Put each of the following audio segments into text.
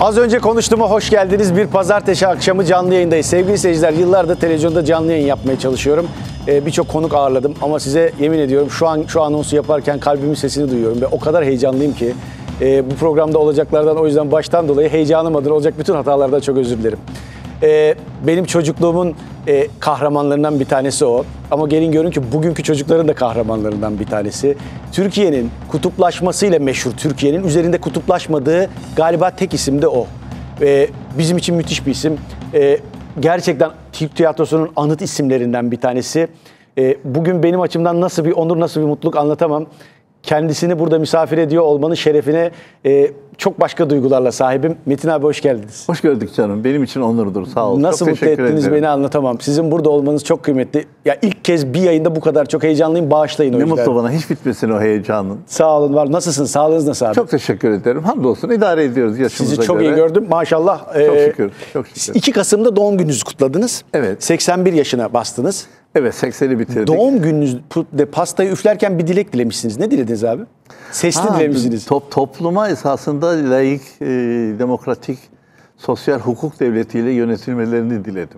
Az önce konuştuğuma hoş geldiniz. Bir pazartesi akşamı canlı yayındayız. Sevgili seyirciler, yıllardır televizyonda canlı yayın yapmaya çalışıyorum. Birçok konuk ağırladım ama size yemin ediyorum şu anonsu yaparken kalbimin sesini duyuyorum ve o kadar heyecanlıyım ki bu programda olacaklardan, o yüzden baştan dolayı heyecanım adına olacak bütün hatalardan çok özür dilerim. Benim çocukluğumun kahramanlarından bir tanesi o. Ama gelin görün ki bugünkü çocukların da kahramanlarından bir tanesi. Türkiye'nin kutuplaşmasıyla meşhur, Türkiye'nin üzerinde kutuplaşmadığı galiba tek isim de o. Bizim için müthiş bir isim. Gerçekten Türk tiyatrosunun anıt isimlerinden bir tanesi. Bugün benim açımdan nasıl bir onur, nasıl bir mutluluk anlatamam. Kendisini burada misafir ediyor olmanın şerefine çok başka duygularla sahibim. Metin abi hoş geldiniz. Hoş gördük canım. Benim için onurdur. Sağ olun. Nasıl çok mutlu ettiniz beni anlatamam. Sizin burada olmanız çok kıymetli. Ya ilk kez bir yayında bu kadar çok heyecanlıyım. Bağışlayın o yüzden. Ne mutlu bana. Hiç bitmesin o heyecanın. Sağ olun var. Nasılsın? Sağlığınız nasıl abi? Çok teşekkür ederim. Hamdolsun idare ediyoruz yaşımıza Sizi çok göre. iyi gördüm. Maşallah. Çok şükür. Çok şükür. 2 Kasım'da doğum gününüzü kutladınız. Evet. 81 yaşına bastınız. Evet 80'i bitirdik. Doğum gününüzde pastayı üflerken bir dilek dilemişsiniz. Ne dilediniz abi? Sesli dilemişsiniz. Topluma esasında layık, demokratik, sosyal hukuk devletiyle yönetilmelerini diledim.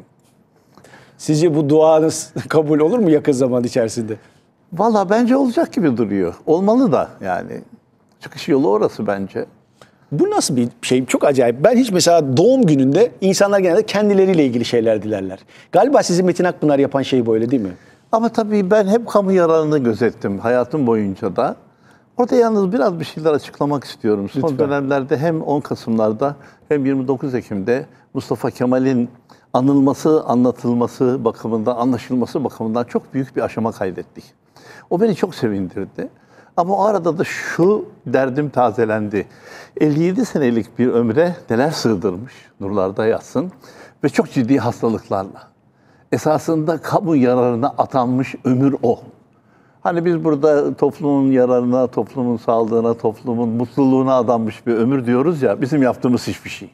Sizce bu duanız kabul olur mu yakın zaman içerisinde? Valla bence olacak gibi duruyor. Olmalı da yani. Çıkış yolu orası bence. Bu nasıl bir şey? Çok acayip. Ben hiç mesela doğum gününde insanlar genelde kendileriyle ilgili şeyler dilerler. Galiba sizi Metin Akpınar yapan şey böyle değil mi? Ama tabii ben hep kamu yararını gözettim hayatım boyunca da. Orada yalnız biraz bir şeyler açıklamak istiyorum. Son Lütfen. dönemlerde hem 10 Kasım'larda hem 29 Ekim'de Mustafa Kemal'in anılması, anlatılması bakımından, anlaşılması bakımından çok büyük bir aşama kaydettik. O beni çok sevindirdi. Ama o arada da şu derdim tazelendi. 57 senelik bir ömre neler sığdırmış, nurlarda yatsın ve çok ciddi hastalıklarla. Esasında kamu yararına atanmış ömür o. Hani biz burada toplumun yararına, toplumun sağlığına, toplumun mutluluğuna adanmış bir ömür diyoruz ya, bizim yaptığımız hiçbir şey.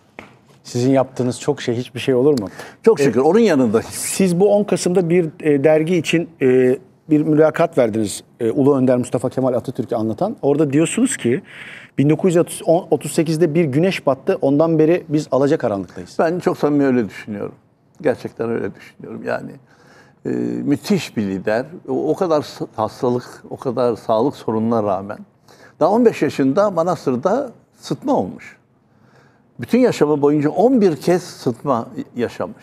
Sizin yaptığınız çok şey, hiçbir şey olur mu? Çok şükür onun yanında hiçbir şey. Siz bu 10 Kasım'da bir dergi için bir mülakat verdiniz. Ulu Önder Mustafa Kemal Atatürk'ü anlatan. Orada diyorsunuz ki 1938'de bir güneş battı. Ondan beri biz alacakaranlıktayız. Ben çok samimi öyle düşünüyorum. Gerçekten öyle düşünüyorum. Yani müthiş bir lider. O kadar hastalık, o kadar sağlık sorununa rağmen daha 15 yaşında Manastır'da sıtma olmuş. Bütün yaşamı boyunca 11 kez sıtma yaşamış.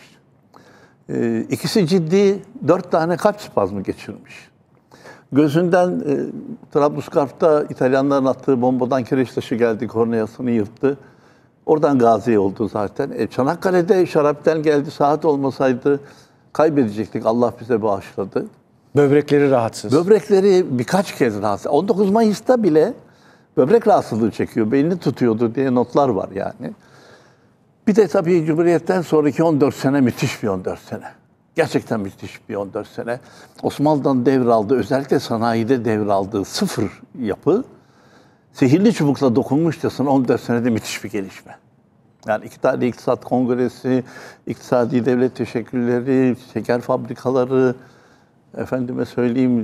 İkisi ciddi, 4 tane kalp spazmı geçirmiş. Gözünden Trablusgarp'ta İtalyanların attığı bombadan kireç taşı geldi, korneasını yırttı. Oradan gazi oldu zaten. Çanakkale'de şarapten geldi, saat olmasaydı kaybedecektik. Allah bize bağışladı. Böbrekleri rahatsız. Böbrekleri birkaç kez rahatsız. 19 Mayıs'ta bile böbrek rahatsızlığı çekiyor. Beynini tutuyordu diye notlar var yani. Bir de tabii Cumhuriyet'ten sonraki 14 sene müthiş bir 14 sene. Gerçekten müthiş bir 14 sene. Osmanlı'dan devraldığı, özellikle sanayide devraldığı sıfır yapı, sihirli çubukla dokunmuşçasına 14 senede müthiş bir gelişme. Yani 2 tane iktisat kongresi, iktisadi devlet teşekkülleri, şeker fabrikaları, efendime söyleyeyim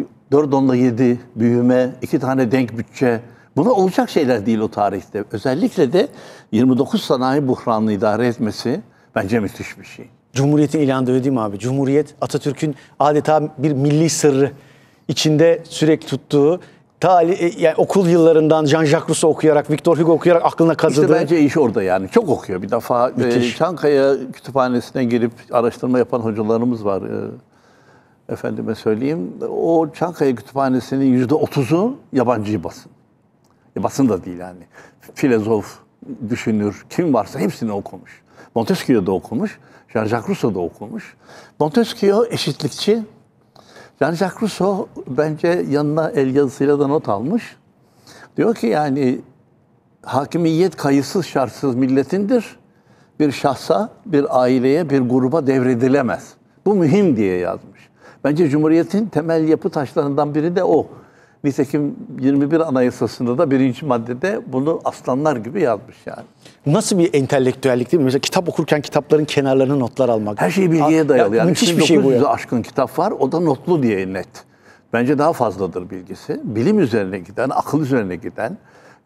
4.7 büyüme, 2 tane denk bütçe. Buna olacak şeyler değil o tarihte. Özellikle de 29 sanayi buhranını idare etmesi bence müthiş bir şey. Cumhuriyet'in ilanı da öyle değil mi abi? Cumhuriyet, Atatürk'ün adeta bir milli sırrı içinde sürekli tuttuğu, yani okul yıllarından Jean-Jacques Rousseau okuyarak, Victor Hugo okuyarak aklına kazıdığı. İşte bence iş orada yani. Çok okuyor. Bir defa Çankaya Kütüphanesi'ne girip araştırma yapan hocalarımız var. Efendime söyleyeyim. O Çankaya Kütüphanesi'nin %30'u yabancı basın. Basın da değil yani. Filozof, düşünür, kim varsa hepsini okumuş. Montesquieu da okumuş. Jean-Jacques Rousseau da okumuş. Montesquieu eşitlikçi. Jean-Jacques Rousseau bence yanına el yazısıyla da not almış. Diyor ki yani hakimiyet kayıtsız şartsız milletindir. Bir şahsa, bir aileye, bir gruba devredilemez. Bu mühim diye yazmış. Bence Cumhuriyet'in temel yapı taşlarından biri de o. Nitekim 21 Anayasası'nda da 1. maddede bunu aslanlar gibi yazmış yani. Nasıl bir entelektüellik değil mi? Mesela kitap okurken kitapların kenarlarına notlar almak. Her şey bilgiye dayalı. Yani müthiş bir şey bu ya. aşkın kitap var. O da notlu diye net. Bence daha fazladır bilgisi. Bilim üzerine giden, akıl üzerine giden.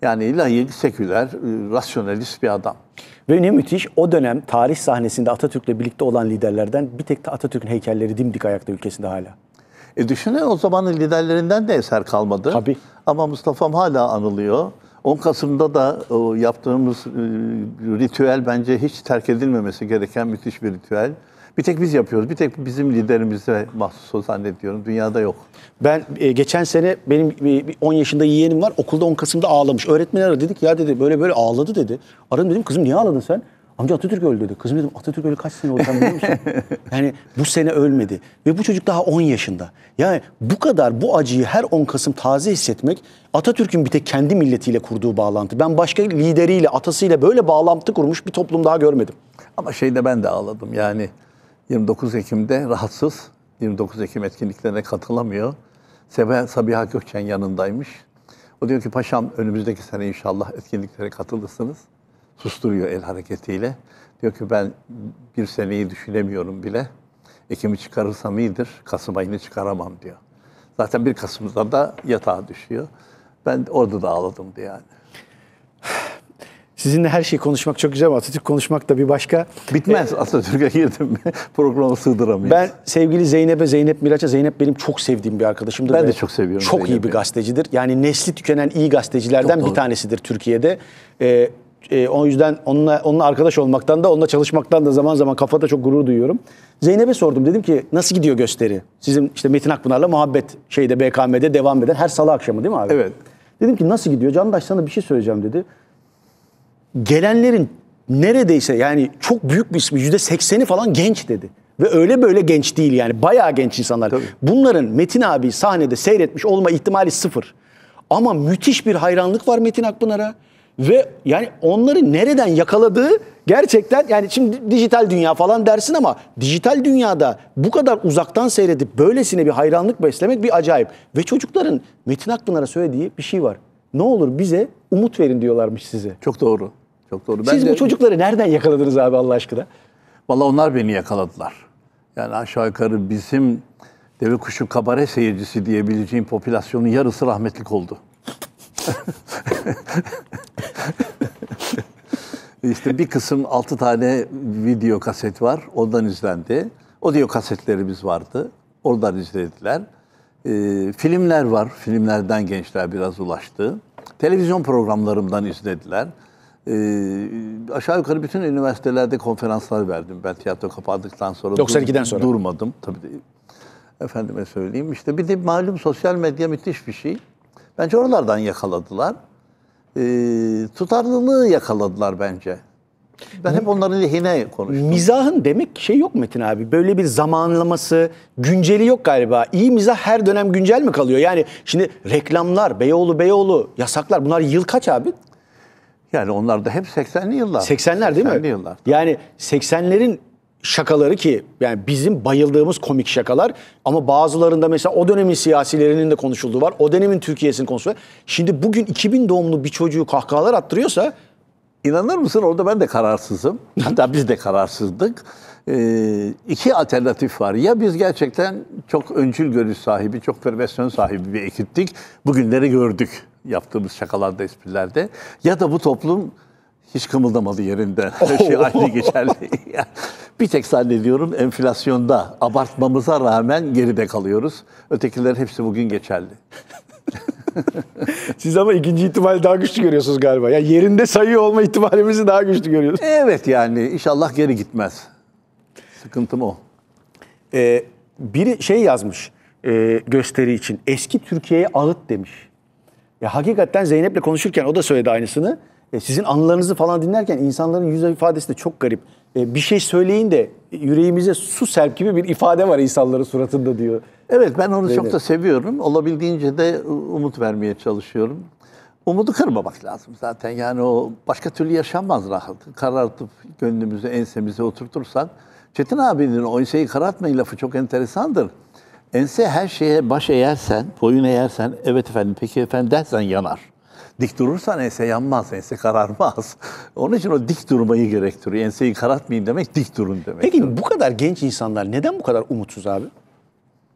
Yani laik, seküler, rasyonalist bir adam. Ve ne müthiş, o dönem tarih sahnesinde Atatürk'le birlikte olan liderlerden bir tek de Atatürk'ün heykelleri dimdik ayakta ülkesinde hala. Düşünün, o zamanın liderlerinden de eser kalmadı. Tabii. Ama Mustafa'm hala anılıyor. 10 Kasım'da da o yaptığımız ritüel bence hiç terk edilmemesi gereken müthiş bir ritüel. Bir tek biz yapıyoruz. Bir tek bizim liderimize mahsus o zannediyorum. Dünyada yok. Ben geçen sene benim 10 yaşında yeğenim var. Okulda 10 Kasım'da ağlamış. Öğretmen aradı, dedik ya dedi böyle böyle ağladı dedi. Aradım, dedim kızım niye ağladın sen? Amca Atatürk öldü dedi. Kızım dedim Atatürk öyle kaç sene oldu sen biliyor musun? Yani bu sene ölmedi. Ve bu çocuk daha 10 yaşında. Yani bu kadar bu acıyı her 10 Kasım taze hissetmek Atatürk'ün bir tek kendi milletiyle kurduğu bağlantı. Ben başka lideriyle, atasıyla böyle bağlantı kurmuş bir toplum daha görmedim. Ama şeyde ben de ağladım. Yani 29 Ekim'de rahatsız. 29 Ekim etkinliklerine katılamıyor. Sabiha Gökçen yanındaymış. O diyor ki paşam önümüzdeki sene inşallah etkinliklere katılırsınız. Susturuyor el hareketiyle. Diyor ki ben bir seneyi düşünemiyorum bile. Ekim'i çıkarırsam iyidir, Kasım ayını çıkaramam diyor. Zaten 1 Kasım'da da yatağa düşüyor. Ben orada da ağladım diye yani. Sizinle her şeyi konuşmak çok güzel ama Atatürk konuşmak da bir başka. Bitmez. Atatürk'e girdim mi programı sığdıramayız. Ben sevgili Zeynep Miraç'a, Zeynep benim çok sevdiğim bir arkadaşımdır. Ben ve de çok seviyorum çok iyi Zeynep'i. bir gazetecidir. Yani nesli tükenen iyi gazetecilerden Çok bir doğru. tanesidir Türkiye'de. O yüzden onunla arkadaş olmaktan da onunla çalışmaktan da zaman zaman kafada çok gurur duyuyorum. Zeynep'e sordum, dedim ki nasıl gidiyor gösteri? Sizin işte Metin Akpınar'la muhabbet şeyde BKM'de devam eden her salı akşamı değil mi abi? Evet. Dedim ki nasıl gidiyor? Candaş sana bir şey söyleyeceğim dedi. Gelenlerin neredeyse yani çok büyük bir ismi %80'i falan genç dedi. Ve öyle böyle genç değil yani bayağı genç insanlar. Tabii. Bunların Metin abi sahnede seyretmiş olma ihtimali 0. Ama müthiş bir hayranlık var Metin Akpınar'a. Ve yani onları nereden yakaladığı gerçekten, yani şimdi dijital dünya falan dersin ama dijital dünyada bu kadar uzaktan seyredip böylesine bir hayranlık beslemek bir acayip. Ve çocukların Metin Akpınar'a söylediği bir şey var. Ne olur bize umut verin diyorlarmış size. Çok doğru. Çok doğru. Siz bu çocukları nereden yakaladınız abi Allah aşkına? Vallahi onlar beni yakaladılar. Yani aşağı yukarı bizim deve kuşu kabare seyircisi diyebileceğim popülasyonun yarısı rahmetlik oldu. İşte bir kısım 6 tane video kaset var. Ondan izlendi. Audio kasetlerimiz vardı. Oradan izlediler. Filmler var. Filmlerden gençler biraz ulaştı. Televizyon programlarımdan izlediler. Aşağı yukarı bütün üniversitelerde konferanslar verdim. Ben tiyatro kapandıktan sonra 92'den sonra. Durmadım. Tabii de, efendime söyleyeyim. İşte bir de malum sosyal medya müthiş bir şey. Bence oralardan yakaladılar. Tutarlılığı yakaladılar bence. Ben hep onların lehine konuştum. Mizahın demek ki şey yok Metin abi. Böyle bir zamanlaması, günceli yok galiba. İyi mizah her dönem güncel mi kalıyor? Yani şimdi reklamlar, Beyoğlu, yasaklar, bunlar yıl kaç abi? Yani onlar da hep 80'li yıllar. 80'ler değil mi? 80'li yıllar. Yani 80'lerin şakaları ki yani bizim bayıldığımız komik şakalar ama bazılarında mesela o dönemin siyasilerinin de konuşulduğu var. O dönemin Türkiye'sinin konuşulduğu var. Şimdi bugün 2000 doğumlu bir çocuğu kahkahalar attırıyorsa İnanır mısın, orada ben de kararsızım. Hatta biz de kararsızdık. 2 alternatif var. Ya biz gerçekten çok öncül görüş sahibi, çok pervasyon sahibi bir ekiptik. Bugünleri gördük yaptığımız şakalarda, esprilerde. Ya da bu toplum hiç kımıldamadı yerinden. Her şey aynı geçerli. Bir tek zannediyorum enflasyonda abartmamıza rağmen geride kalıyoruz. Ötekilerin hepsi bugün geçerli. siz ama ikinci ihtimali daha güçlü görüyorsunuz galiba. Yani yerinde sayıyor olma ihtimalimizi daha güçlü görüyorsunuz. Evet, yani inşallah geri gitmez. Sıkıntım o. Biri şey yazmış gösteri için. Eski Türkiye'ye ağıt demiş. Ya hakikaten Zeynep'le konuşurken o da söyledi aynısını. Sizin anılarınızı falan dinlerken insanların yüz ifadesi de çok garip. Bir şey söyleyin de yüreğimize su serp gibi bir ifade var insanların suratında diyor. Evet, ben onu Zeynep. çok da seviyorum. Olabildiğince de umut vermeye çalışıyorum. Umudu kırmamak lazım zaten. Yani o başka türlü yaşanmaz rahat. Karartıp gönlümüze, ensemize oturtursak. Çetin abinin o enseyi karartmayın lafı çok enteresandır. Ense her şeye baş eğersen, boyun eğersen, evet efendim, peki efendim dersen yanar. Dik durursan ense yanmaz, ense kararmaz. Onun için o dik durmayı gerektiriyor. Enseyi karartmayın demek, dik durun demek. Peki bu kadar genç insanlar neden bu kadar umutsuz abi?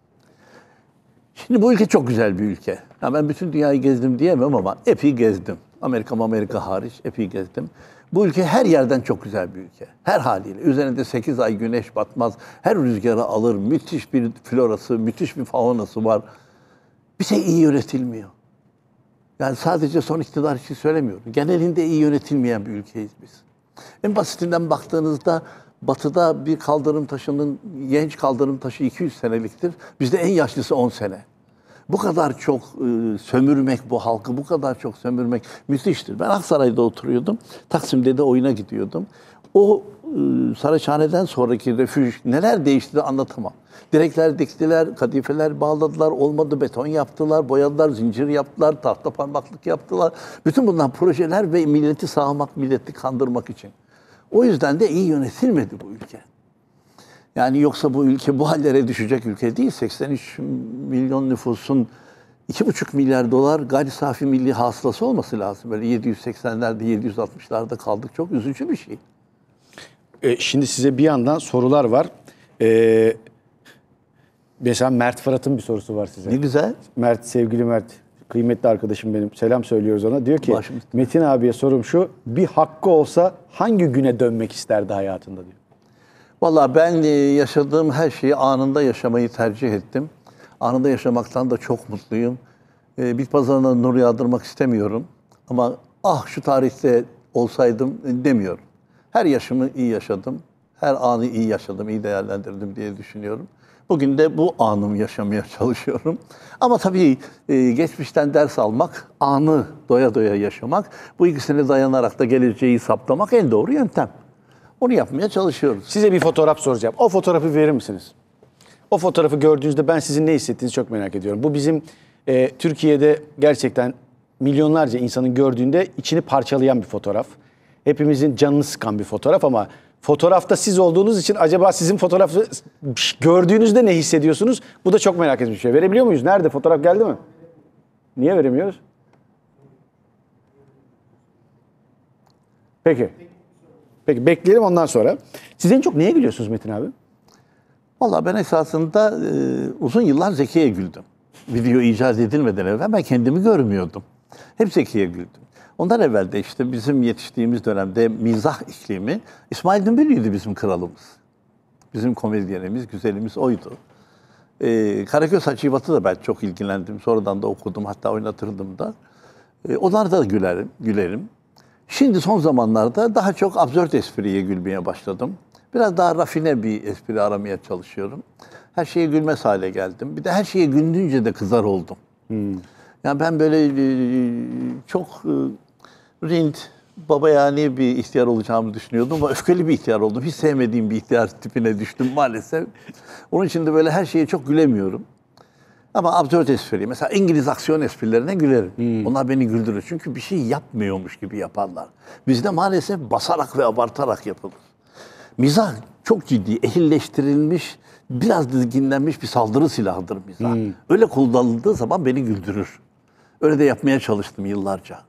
Şimdi bu ülke çok güzel bir ülke. Ya ben bütün dünyayı gezdim diyemem ama epey gezdim. Amerika hariç epey gezdim. Bu ülke her yerden çok güzel bir ülke. Her haliyle. Üzerinde 8 ay güneş batmaz. Her rüzgarı alır. Müthiş bir florası, müthiş bir faunası var. Bir şey iyi yönetilmiyor. Yani sadece son iktidar için söylemiyorum. Genelinde iyi yönetilmeyen bir ülkeyiz biz. En basitinden baktığınızda Batı'da bir kaldırım taşının, genç kaldırım taşı 200 seneliktir. Bizde en yaşlısı 10 sene. Bu kadar çok sömürmek bu halkı, bu kadar çok sömürmek müthiştir. Ben Aksaray'da oturuyordum. Taksim'de de oyuna gidiyordum. O Saraçhane'den sonraki refüj neler değişti de anlatamam. Direkler diktiler, kadifeler bağladılar, olmadı beton yaptılar, boyadılar, zincir yaptılar, tahta parmaklık yaptılar. Bütün bunlar projeler ve milleti sağmak, milleti kandırmak için. O yüzden de iyi yönetilmedi bu ülke. Yani yoksa bu ülke bu hallere düşecek ülke değil. 83 milyon nüfusun 2,5 milyar dolar gayri safi milli hasılası olması lazım. Böyle 780'lerde, 760'larda kaldık. Çok üzücü bir şey. Şimdi size bir yandan sorular var. Mesela Mert Fırat'ın bir sorusu var size. Ne güzel. Mert, sevgili Mert, kıymetli arkadaşım benim. Selam söylüyoruz ona. Diyor ki, Başım üstüne. Metin abiye sorum şu, bir hakkı olsa hangi güne dönmek isterdi hayatında diyor. Vallahi ben yaşadığım her şeyi anında yaşamayı tercih ettim. Anında yaşamaktan da çok mutluyum. Bit pazarına nur yağdırmak istemiyorum. Ama şu tarihte olsaydım demiyorum. Her yaşımı iyi yaşadım. Her anı iyi yaşadım, iyi değerlendirdim diye düşünüyorum. Bugün de bu anımı yaşamaya çalışıyorum. Ama tabii geçmişten ders almak, anı doya doya yaşamak, bu ikisine dayanarak da geleceği saptamak en doğru yöntem. Onu yapmaya çalışıyoruz. Size bir fotoğraf soracağım. O fotoğrafı verir misiniz? O fotoğrafı gördüğünüzde ben sizin ne hissettiğinizi çok merak ediyorum. Bu bizim Türkiye'de gerçekten milyonlarca insanın gördüğünde içini parçalayan bir fotoğraf. Hepimizin canını sıkan bir fotoğraf ama fotoğrafta siz olduğunuz için acaba sizin fotoğrafı gördüğünüzde ne hissediyorsunuz? Bu da çok merak ettiğim bir şey. Verebiliyor muyuz? Nerede? Fotoğraf geldi mi? Niye veremiyoruz? Peki. Peki bekleyelim ondan sonra. Siz en çok neye gülüyorsunuz Metin abi? Vallahi ben esasında uzun yıllar Zeki'ye güldüm. Video icat edilmeden evvel ben kendimi görmüyordum. Hep Zeki'ye güldüm. Ondan evvel de işte bizim yetiştiğimiz dönemde mizah iklimi, İsmail Dümbüllü'ydü bizim kralımız. Bizim komedyenimiz, güzelimiz oydu. Karagöz Hacivat'ı da ben çok ilgilendim. Sonradan da okudum, hatta oynatırdım da. Onlar da gülerim. Şimdi son zamanlarda daha çok absürt espriye gülmeye başladım. Biraz daha rafine bir espri aramaya çalışıyorum. Her şeye gülmez hale geldim. Bir de her şeye güldüğünce de kızar oldum. Yani ben böyle çok rint, babayani bir ihtiyar olacağımı düşünüyordum ama öfkeli bir ihtiyar oldum. Hiç sevmediğim bir ihtiyar tipine düştüm maalesef. Onun için de böyle her şeye çok gülemiyorum. Ama absürt espri, mesela İngiliz aksiyon esprilerine gülerim. Onlar beni güldürür. Çünkü bir şey yapmıyormuş gibi yaparlar. Bizde maalesef basarak ve abartarak yapılır. Mizah çok ciddi, ehilleştirilmiş, biraz dizginlenmiş bir saldırı silahıdır mizah. Öyle kullanıldığı zaman beni güldürür. Öyle de yapmaya çalıştım yıllarca.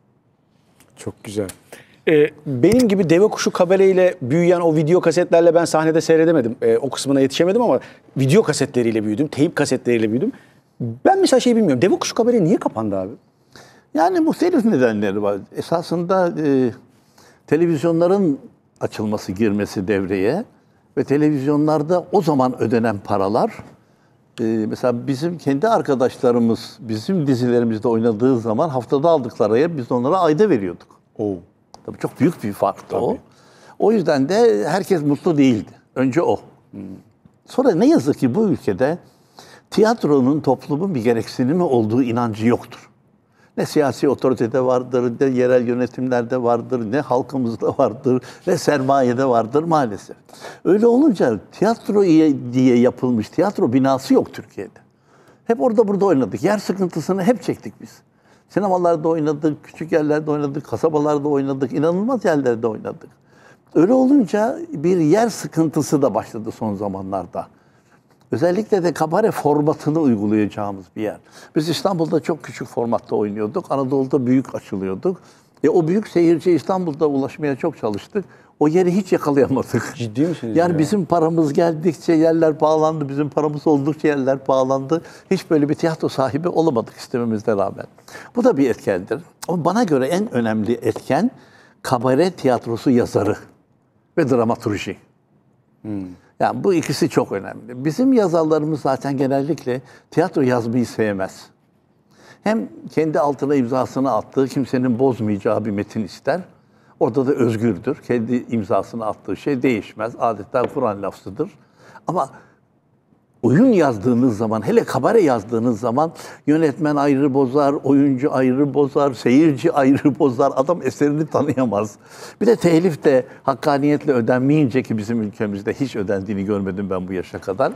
Çok güzel. Benim gibi deve kuşu kabareyle büyüyen o video kasetlerle ben sahnede seyredemedim. O kısmına yetişemedim ama video kasetleriyle büyüdüm, teyip kasetleriyle büyüdüm. Ben mesela şey bilmiyorum, deve kuşu kabare niye kapandı abi? Yani muhtelif nedenleri var. Esasında televizyonların açılması, girmesi devreye ve televizyonlarda o zaman ödenen paralar, mesela bizim kendi arkadaşlarımız bizim dizilerimizde oynadığı zaman haftada aldıkları biz onlara ayda veriyorduk. Tabii çok büyük bir farktı o. O yüzden de herkes mutlu değildi. Önce o. Sonra ne yazık ki bu ülkede tiyatronun toplumun bir gereksinimi olduğu inancı yoktur. Ne siyasi otoritede vardır, ne yerel yönetimlerde vardır, ne halkımızda vardır, ne sermayede vardır maalesef. Öyle olunca tiyatro diye yapılmış tiyatro binası yok Türkiye'de. Hep orada burada oynadık. Yer sıkıntısını hep çektik biz. Sinemalarda oynadık, küçük yerlerde oynadık, kasabalarda oynadık, inanılmaz yerlerde oynadık. Öyle olunca bir yer sıkıntısı da başladı son zamanlarda. Özellikle de kabare formatını uygulayacağımız bir yer. Biz İstanbul'da çok küçük formatta oynuyorduk. Anadolu'da büyük açılıyorduk. O büyük seyirci İstanbul'da ulaşmaya çok çalıştık. O yeri hiç yakalayamadık. Ciddi misiniz Yani ya? bizim paramız geldikçe yerler pahalandı, bizim paramız oldukça yerler pahalandı. Hiç böyle bir tiyatro sahibi olamadık istememizle rağmen. Bu da bir etkendir. Ama bana göre en önemli etken kabare tiyatrosu yazarı ve dramaturji. Yani bu ikisi çok önemli. Bizim yazarlarımız zaten genellikle tiyatro yazmayı sevmez. Hem kendi altına imzasını attığı, kimsenin bozmayacağı bir metin ister. Orada da özgürdür. Kendi imzasını attığı şey değişmez. Adeta Kur'an lafzıdır. Ama oyun yazdığınız zaman, hele kabare yazdığınız zaman yönetmen ayrı bozar, oyuncu ayrı bozar, seyirci ayrı bozar. Adam eserini tanıyamaz. Bir de telif de hakkaniyetle ödenmeyince, ki bizim ülkemizde hiç ödendiğini görmedim ben bu yaşa kadar.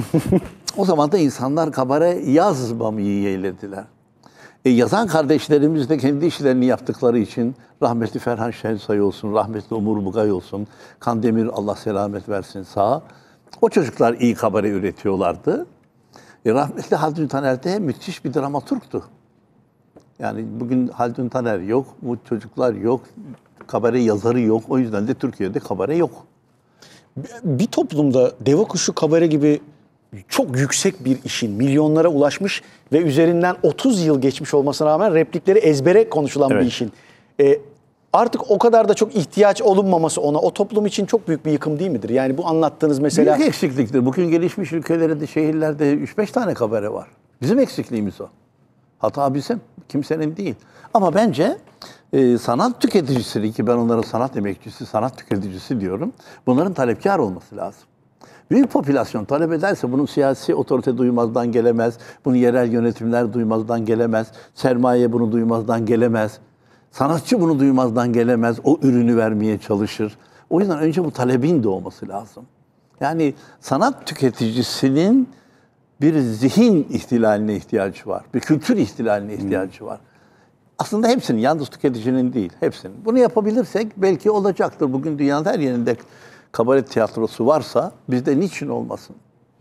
O zaman da insanlar kabare yazmamayı yeğlediler. Yazan kardeşlerimiz de kendi işlerini yaptıkları için rahmetli Ferhan Şensay olsun, rahmetli Umur Bugay olsun, Kandemir Allah selamet versin sağ. O çocuklar iyi kabare üretiyorlardı. Rahmetli Haldun Taner de müthiş bir dramaturgtu. Yani bugün Haldun Taner yok, bu çocuklar yok, kabare yazarı yok. O yüzden de Türkiye'de kabare yok. Bir toplumda deve kuşu kabare gibi çok yüksek bir işin milyonlara ulaşmış ve üzerinden 30 yıl geçmiş olmasına rağmen replikleri ezbere konuşulan bir işin artık o kadar da çok ihtiyaç olunmaması ona o toplum için çok büyük bir yıkım değil midir? Yani bu anlattığınız mesela... Büyük eksikliktir. Bugün gelişmiş ülkelerde, şehirlerde 3-5 tane kabare var. Bizim eksikliğimiz o. Hata bizim, kimsenin değil. Ama bence sanat tüketicisi, ki ben onlara sanat emekçisi, sanat tüketicisi diyorum. Bunların talepkar olması lazım. Büyük popülasyon talep ederse bunun siyasi otorite duymazdan gelemez. Bunu yerel yönetimler duymazdan gelemez. Sermaye bunu duymazdan gelemez. Sanatçı bunu duymazdan gelemez. O ürünü vermeye çalışır. O yüzden önce bu talebin de olması lazım. Yani sanat tüketicisinin bir zihin ihtilaline ihtiyacı var. Bir kültür ihtilaline ihtiyacı var. Aslında hepsinin, yalnız tüketicinin değil, hepsinin. Bunu yapabilirsek belki olacaktır. Bugün dünyanın her yerinde kabaret tiyatrosu varsa bizde niçin olmasın?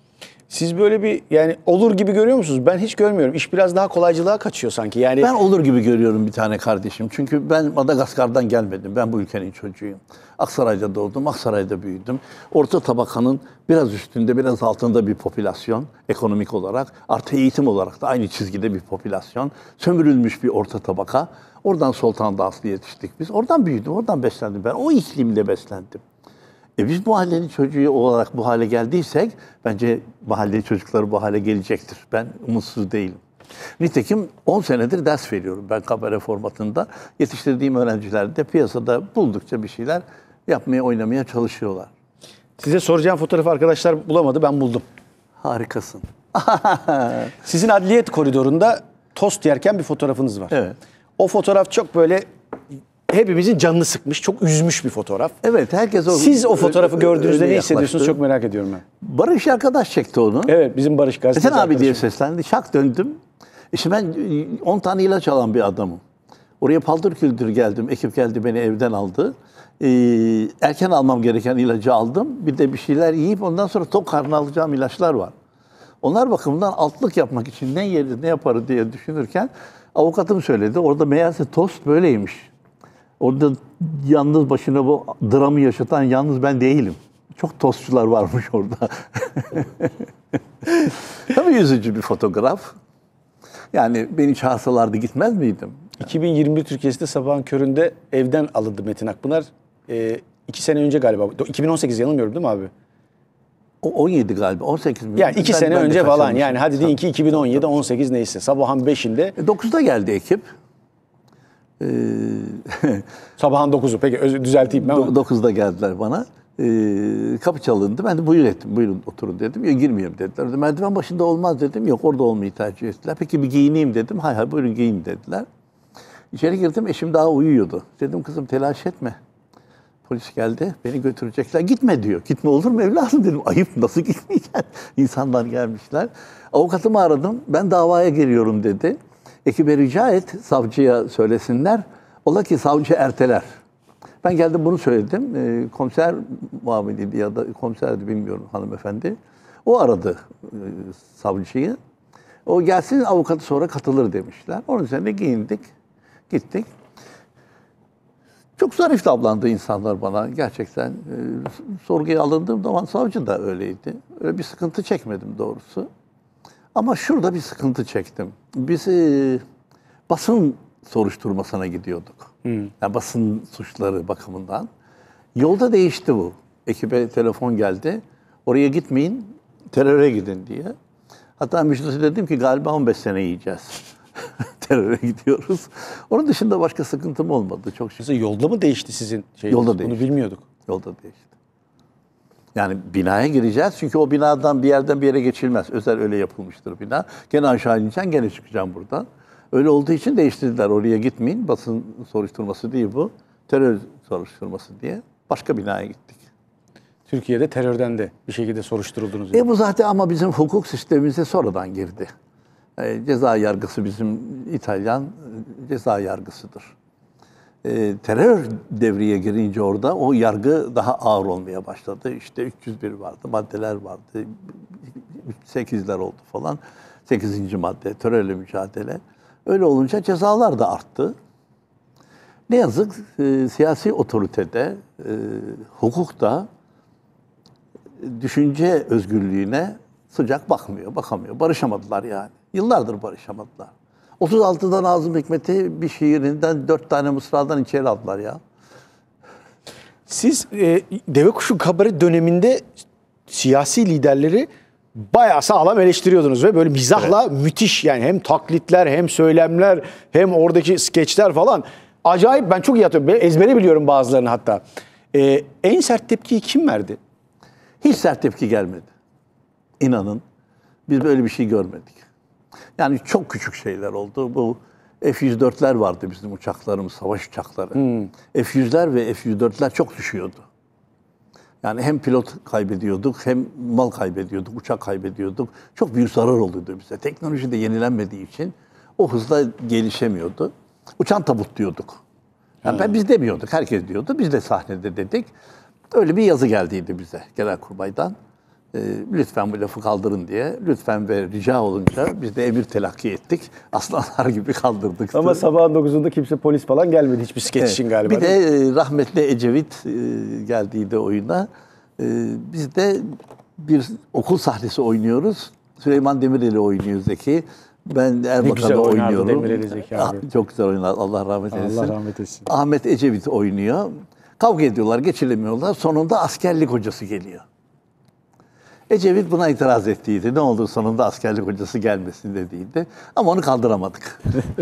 Siz böyle bir yani olur gibi görüyor musunuz? Ben hiç görmüyorum. İş biraz daha kolaycılığa kaçıyor sanki. Yani Ben olur gibi görüyorum bir tane kardeşim. Çünkü ben Madagaskar'dan gelmedim. Ben bu ülkenin çocuğuyum. Aksaray'da doğdum, Aksaray'da büyüdüm. Orta tabakanın biraz üstünde, biraz altında bir popülasyon ekonomik olarak. Artı eğitim olarak da aynı çizgide bir popülasyon. Sömürülmüş bir orta tabaka. Oradan Sultan Dağısı'na yetiştik biz. Oradan büyüdüm, oradan beslendim ben. O iklimle beslendim. Biz mahallenin çocuğu olarak bu hale geldiysek bence mahalle çocukları bu hale gelecektir. Ben umutsuz değilim. Nitekim 10 senedir ders veriyorum ben kabare formatında. Yetiştirdiğim öğrenciler de piyasada buldukça bir şeyler yapmaya, oynamaya çalışıyorlar. size soracağım fotoğrafı arkadaşlar bulamadı. Ben buldum. Harikasın. Sizin adliyet koridorunda tost yerken bir fotoğrafınız var. Evet. O fotoğraf çok böyle hepimizin canını sıkmış, çok üzmüş bir fotoğraf. Evet, herkes Siz o fotoğrafı gördüğünüzde öyle ne hissediyorsunuz yaklaştı. çok merak ediyorum ben. Barış arkadaş çekti onu. Evet, bizim Barış gazeteci Metin abi diye arkadaşım. seslendi. Şak döndüm. İşte ben 10 tane ilaç alan bir adamım. Oraya paldır küldür geldim. Ekip geldi beni evden aldı. Erken almam gereken ilacı aldım. Bir de bir şeyler yiyip ondan sonra tok karnına alacağım ilaçlar var. Onlar bakımından altlık yapmak için ne yeriz ne yaparız diye düşünürken avukatım söyledi. Orada meğerse tost böyleymiş. Orada yalnız başına bu dramı yaşatan yalnız ben değilim. Çok tostçular varmış orada. Tabii üzücü bir fotoğraf. Yani beni çağırsalardı gitmez miydim? 2021 Türkiye'sinde sabahın köründe evden alındı Metin Akpınar. 2 sene önce galiba. 2018 yanılmıyorum değil mi abi? O 17 galiba, 18 mi? Yani 2 Ben sene de önce falan. kaçırmışım. Yani hadi deyin ki 2017, 18 neyse. Sabahın 5'inde. 9'da geldi ekip. Sabahın 9'u. Peki düzelteyim ben. 9'da geldiler bana. Kapı çalındı. Ben de buyur ettim. Buyurun oturun dedim. Yok girmiyorum dediler. Merdiven başında olmaz dedim. Yok orada olmayı tercih ettiler. Peki bir giyineyim dedim. Hayır buyurun giyin dediler. İçeri girdim. Eşim daha uyuyordu. Dedim kızım telaş etme. Polis geldi. Beni götürecekler. Gitme diyor. Gitme olur mu evladım dedim. Ayıp nasıl gitmeyeceksin? İnsanlar gelmişler. Avukatımı aradım. Ben davaya giriyorum dedi. Ekibe rica et savcıya söylesinler. Ola ki savcı erteler. Ben geldim bunu söyledim. Komiser muameliydi ya da komiserdi bilmiyorum hanımefendi. O aradı savcıyı. O gelsin avukatı sonra katılır demişler. Onun üzerine giyindik. Gittik. Çok zarif davrandı insanlar bana gerçekten. Sorguya alındığım zaman savcı da öyleydi. Öyle bir sıkıntı çekmedim doğrusu. Ama şurada bir sıkıntı çektim. Biz basın soruşturmasına gidiyorduk. Yani basın suçları bakımından. Yolda değişti bu. Ekibe telefon geldi. Oraya gitmeyin, teröre gidin diye. Hatta Müjdat'a dedim ki galiba 15 sene yiyeceğiz. Teröre gidiyoruz. Onun dışında başka sıkıntım olmadı. Çok şükür. Mesela yolda mı değişti sizin şeyiniz? Yolda değişti. Bunu bilmiyorduk. Yolda değişti. Yani binaya gireceğiz. Çünkü o binadan bir yerden bir yere geçilmez. Özel öyle yapılmıştır bina. Gene aşağı ineceksin, gene çıkacaksın buradan. Öyle olduğu için değiştirdiler. Oraya gitmeyin. Basın soruşturması değil bu. Terör soruşturması diye. Başka binaya gittik. Türkiye'de terörden de bir şekilde soruşturuldunuz. Yani. Bu zaten ama bizim hukuk sistemimize sonradan girdi. Ceza yargısı bizim İtalyan ceza yargısıdır. Terör devreye girince orada o yargı daha ağır olmaya başladı. İşte 301 vardı, maddeler vardı, 8'ler oldu falan. 8. madde, terörle mücadele. Öyle olunca cezalar da arttı. Ne yazık siyasi otoritede, hukukta düşünce özgürlüğüne sıcak bakamıyor. Barışamadılar yani. Yıllardır barışamadılar. 36'da Nazım Hikmet'i bir şiirinden 4 tane mısradan içeri aldılar ya. Siz Deve Kuşu Kabare döneminde siyasi liderleri bayağı sağlam eleştiriyordunuz ve böyle mizahla müthiş yani hem taklitler hem söylemler hem oradaki skeçler falan. Acayip, ben çok iyi hatırlıyorum. Ezbere biliyorum bazılarını hatta. En sert tepkiyi kim verdi? Hiç sert tepki gelmedi. İnanın biz böyle bir şey görmedik. Yani çok küçük şeyler oldu. Bu F-104'ler vardı bizim uçaklarımız, savaş uçakları. F-100'ler ve F-104'ler çok düşüyordu. Yani hem pilot kaybediyorduk, hem mal kaybediyorduk, uçak kaybediyorduk. Çok büyük zarar oluyordu bize. Teknoloji de yenilenmediği için o hızla gelişemiyordu. Uçan tabut diyorduk. Yani biz demiyorduk, herkes diyordu. Biz de sahnede dedik. Öyle bir yazı geldiydi bize Genelkurmay'dan. Lütfen bu lafı kaldırın diye. Lütfen ve rica olunca biz de emir telakki ettik. Aslanlar gibi kaldırdık. Ama sabahın 9'unda kimse polis falan gelmedi hiçbir skeç için galiba. Bir de rahmetli Ecevit geldiydi oyuna. Biz de bir okul sahnesi oynuyoruz. Süleyman Demirel'i oynuyor Zeki. Ben Erbakan'da oynuyorum. Demirel'i Zeki abi. Çok güzel oynar. Allah rahmet eylesin. Allah rahmet eylesin. Ahmet Ecevit oynuyor. Kavga ediyorlar, geçiremiyorlar. Sonunda askerlik hocası geliyor. Ecevit buna itiraz ettiydi. Ne olur sonunda askerlik hocası gelmesin dediydi. Ama onu kaldıramadık.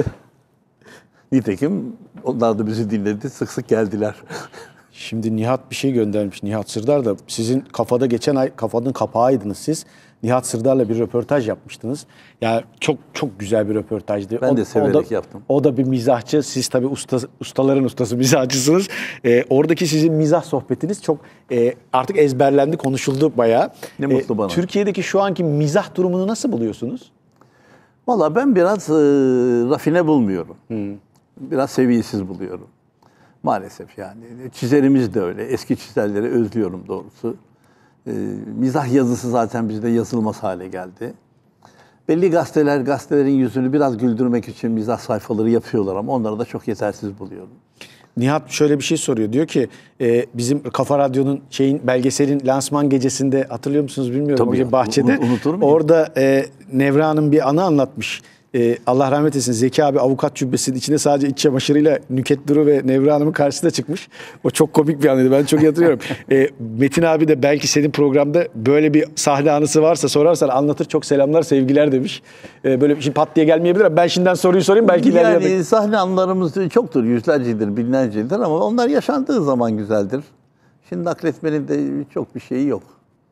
Nitekim onlar da bizi dinledi. Sık sık geldiler. Şimdi Nihat bir şey göndermiş. Nihat Sırdar da sizin kafada geçen ay kafanın kapağıydınız siz. Nihat Sırdar'la bir röportaj yapmıştınız. Yani çok çok güzel bir röportajdı. Ben de severek yaptım. O da bir mizahçı. Siz tabii ustaların ustası, mizahçısınız. Oradaki sizin mizah sohbetiniz çok artık ezberlendi, konuşuldu bayağı. Ne mutlu bana. Türkiye'deki şu anki mizah durumunu nasıl buluyorsunuz? Vallahi ben biraz rafine bulmuyorum. Biraz seviyesiz buluyorum. Maalesef yani. Çizerimiz de öyle. Eski çizerleri özlüyorum doğrusu. Mizah yazısı zaten bizde yazılmaz hale geldi. Belli gazetelerin yüzünü biraz güldürmek için mizah sayfaları yapıyorlar ama onları da çok yetersiz buluyorum. Nihat şöyle bir şey soruyor. Diyor ki bizim Kafa Radyo'nun belgeselin lansman gecesinde hatırlıyor musunuz bilmiyorum. Tabii o bahçede. Unutur muyum? Orada Nevra Hanım bir anı anlatmış. Allah rahmet eylesin. Zeki abi avukat cübbesinin içine sadece iç çamaşırıyla Nükhet Duru ve Nevra Hanım'ın karşısına çıkmış. O çok komik bir anıydı. Ben çok iyi hatırlıyorum. Metin abi de belki senin programda böyle bir sahne anısı varsa sorarsan anlatır. Çok selamlar, sevgiler demiş. Böyle bir şey pat diye gelmeyebilir ama ben şimdiden soruyu sorayım. Belki yani sahne anılarımız çoktur. Yüzlercedir, binlercedir ama onlar yaşandığı zaman güzeldir. Şimdi nakletmenin de çok bir şeyi yok.